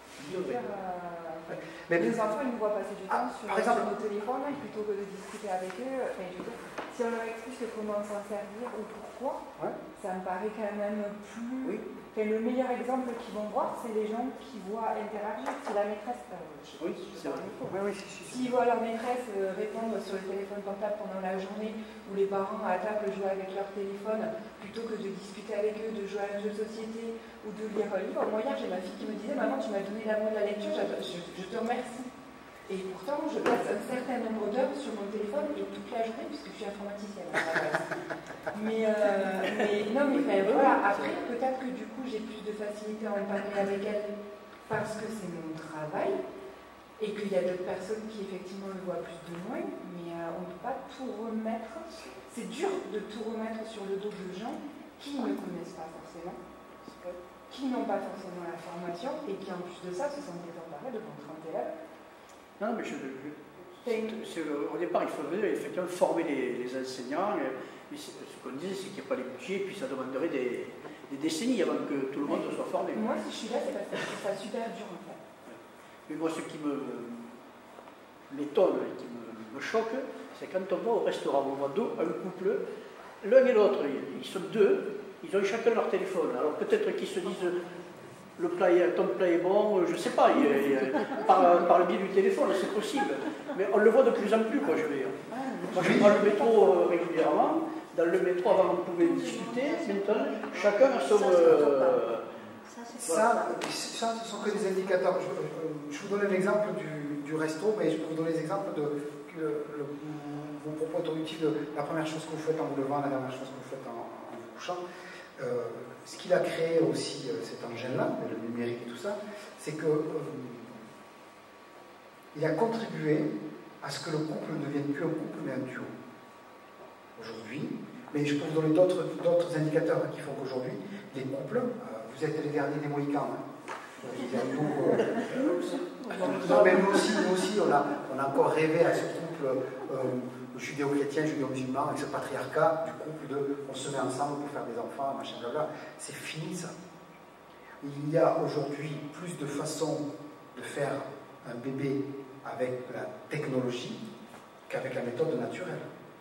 Mais les enfants, ils nous voient passer du temps sur nos téléphones plutôt que de discuter avec eux. Enfin, je veux dire, si on leur explique comment s'en servir ou pourquoi, ça me paraît quand même plus... Oui. Enfin, le meilleur exemple qu'ils vont voir, c'est les gens qui voient interagir. Si la maîtresse... oui, c'est vrai. S'ils voient leur maîtresse répondre sur le téléphone portable pendant la journée, ou les parents à table jouer avec leur téléphone, plutôt que de discuter avec eux, de jouer à un jeu de société ou de lire un livre. Moi, hier, j'ai ma fille qui me disait « Maman, tu m'as donné l'amour de la lecture, je te remercie. » Et pourtant, je passe un certain nombre d'heures sur mon téléphone et toute la journée, puisque je suis informaticienne à la base. Mais voilà, après, peut-être que du coup, j'ai plus de facilité à en parler avec elle parce que c'est mon travail et qu'il y a d'autres personnes qui, effectivement, le voient plus de loin, mais on ne peut pas tout remettre. C'est dur de tout remettre sur le dos de gens qui ne connaissent pas forcément, qui n'ont pas forcément la formation et qui, en plus de ça, se sentent désemparés devant 30 élèves. Non, mais au départ, il faudrait effectivement former les enseignants. Mais ce qu'on disait, c'est qu'il n'y a pas les budgets, puis ça demanderait des décennies avant que tout le monde soit formé. Moi, si je suis là, c'est parce que je trouve ça super dur, en fait. Mais moi, ce qui m'étonne et qui me choque, c'est quand on va au restaurant, on voit un couple, l'un et l'autre, ils sont deux, ils ont chacun leur téléphone. Alors peut-être qu'ils se disent, ton plat est bon, je sais pas, par le biais du téléphone, c'est possible. Mais on le voit de plus en plus, quoi, je veux dire. Moi, je prends le métro régulièrement. Dans le métro, avant, on pouvait discuter. Maintenant, chacun a son... Ça, ce sont que des indicateurs. Je vous donne l'exemple du resto, mais je peux vous donner l'exemple de vos propos introductifs de la première chose que vous faites en vous levant, la dernière chose que vous faites en vous couchant. Ce qu'il a créé aussi, cet engin-là, le numérique et tout ça, c'est que il a contribué à ce que le couple ne devienne plus un couple, mais un duo. Aujourd'hui, mais je peux vous donner d'autres indicateurs qui font qu'aujourd'hui, les couples, vous êtes les derniers des Mohicans. Non, mais nous aussi, on a encore rêvé à ce couple judéo-chrétien, judéo-musulman, avec ce patriarcat du couple de on se met ensemble pour faire des enfants, machin, blabla. C'est fini ça. Il y a aujourd'hui plus de façons de faire un bébé avec la technologie qu'avec la méthode naturelle.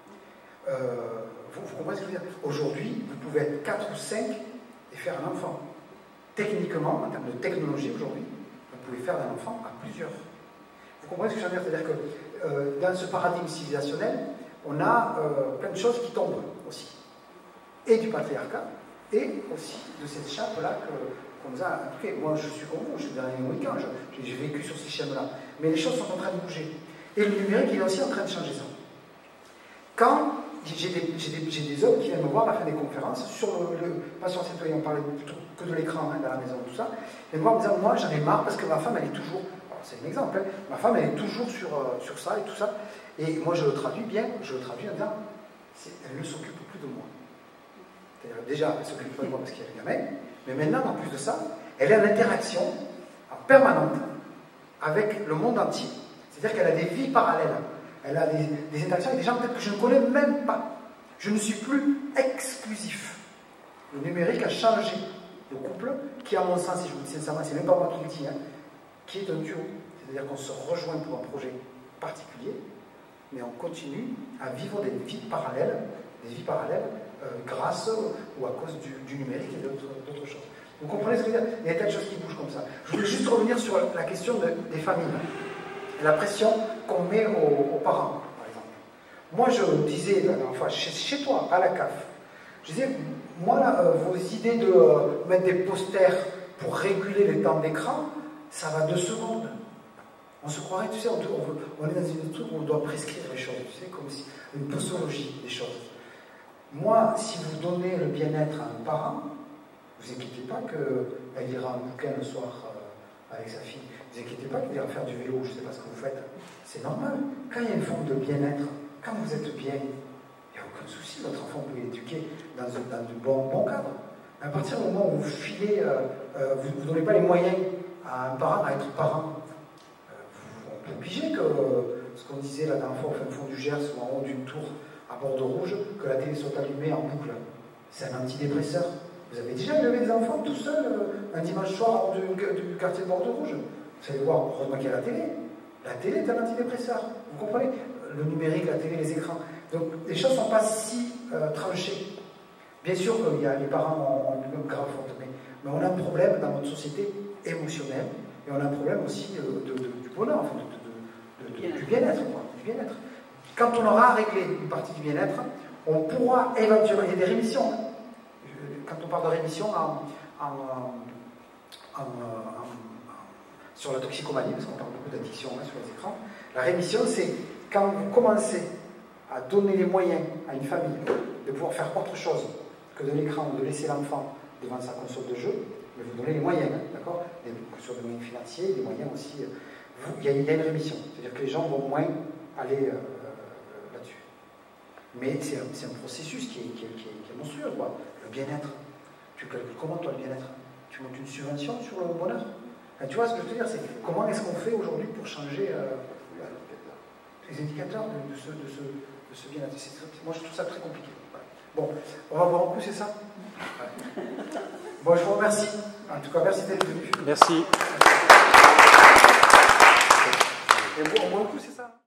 Vous comprenez ce que je veux dire? Aujourd'hui, vous pouvez être 4 ou 5 et faire un enfant. Techniquement, en termes de technologie aujourd'hui, vous pouvez faire un enfant à plusieurs. Vous comprenez ce que je veux dire? C'est-à-dire que dans ce paradigme civilisationnel, on a plein de choses qui tombent aussi. Et du patriarcat, et aussi de cette chape-là qu'on nous a impliquée. Moi, je suis comme vous, je suis dernier Mohican, j'ai vécu sur ces schèmes-là. Mais les choses sont en train de bouger. Et le numérique, il est aussi en train de changer ça. Quand j'ai des hommes qui viennent me voir à la fin des conférences, pas sur cette on parlait plutôt que de l'écran dans la maison, tout ça, ils viennent me voir en me disant, moi j'en ai marre parce que ma femme elle est toujours, c'est un exemple, hein, ma femme elle est toujours sur ça et tout ça, et moi je le traduis bien, en disant, elle ne s'occupe plus de moi. C'est-à-dire, déjà, elle ne s'occupe pas de moi parce qu'il y a le gamin, mais maintenant, en plus de ça, elle est en interaction permanente avec le monde entier. C'est-à-dire qu'elle a des vies parallèles. Elle a des interactions avec des gens peut-être que je ne connais même pas. Je ne suis plus exclusif. Le numérique a changé le couple, qui à mon sens, si je vous dis sincèrement, c'est même pas moi qui le dis, hein, qui est un duo. C'est-à-dire qu'on se rejoint pour un projet particulier, mais on continue à vivre des vies parallèles grâce ou à cause du numérique et d'autres choses. Vous comprenez ce que je veux dire? Il y a des tas de choses qui bougent comme ça. Je voulais juste revenir sur la question des familles. La pression qu'on met aux parents, par exemple. Moi, je disais la dernière fois, chez toi, à la CAF, je disais, moi, là, vos idées de mettre des posters pour réguler les temps d'écran, ça va 2 secondes. On se croirait, tu sais, on est dans une truc où on doit prescrire les choses, tu sais, comme si, une posologie des choses. Moi, si vous donnez le bien-être à un parent, vous inquiétez pas qu'elle lira un bouquin le soir avec sa fille. Ne vous inquiétez pas qu'il ira faire du vélo, je ne sais pas ce que vous faites. C'est normal. Quand il y a une forme de bien-être, quand vous êtes bien, il n'y a aucun souci. Votre enfant, vous pouvez l'éduquer dans de bon cadre. Mais à partir du moment où vous filez, vous ne donnez pas les moyens à un parent à être parent, on peut obliger que ce qu'on disait la dernière fois au fin fond du Gers ou en haut d'une tour à Bordeaux Rouge, que la télé soit allumée en boucle. C'est un antidépresseur. Vous avez déjà élevé des enfants tout seuls un dimanche soir en haut du quartier de Bordeaux Rouge? Vous allez voir, heureusement qu'il y a la télé. La télé est un antidépresseur. Vous comprenez? Le numérique, la télé, les écrans. Donc, les choses ne sont pas si tranchées. Bien sûr qu'il y a les parents ont une grave faute, mais on a un problème dans notre société émotionnelle, et on a un problème aussi du bonheur, enfin, du bien-être. Quand on aura réglé une partie du bien-être, on pourra éventuellement, il y a des rémissions. Quand on parle de rémission sur la toxicomanie, parce qu'on parle beaucoup d'addiction sur les écrans, la rémission, c'est quand vous commencez à donner les moyens à une famille de pouvoir faire autre chose que de l'écran ou de laisser l'enfant devant sa console de jeu, mais vous donnez les moyens, d'accord? Sur des moyens financiers, des moyens aussi. Il y a une rémission, c'est-à-dire que les gens vont moins aller là-dessus. Mais c'est un processus qui est monstrueux, quoi. Le bien-être. Tu calcules comment, toi, le bien-être? Tu montes une subvention sur le bonheur? Tu vois ce que je veux te dire, c'est comment est-ce qu'on fait aujourd'hui pour changer les indicateurs de ce bien-être? Moi, je trouve ça très compliqué. Voilà. Bon, on va boire un coup, c'est ça? Ouais. Bon, je vous remercie. En tout cas, merci d'être venu. Merci. Et on boit un coup, c'est ça?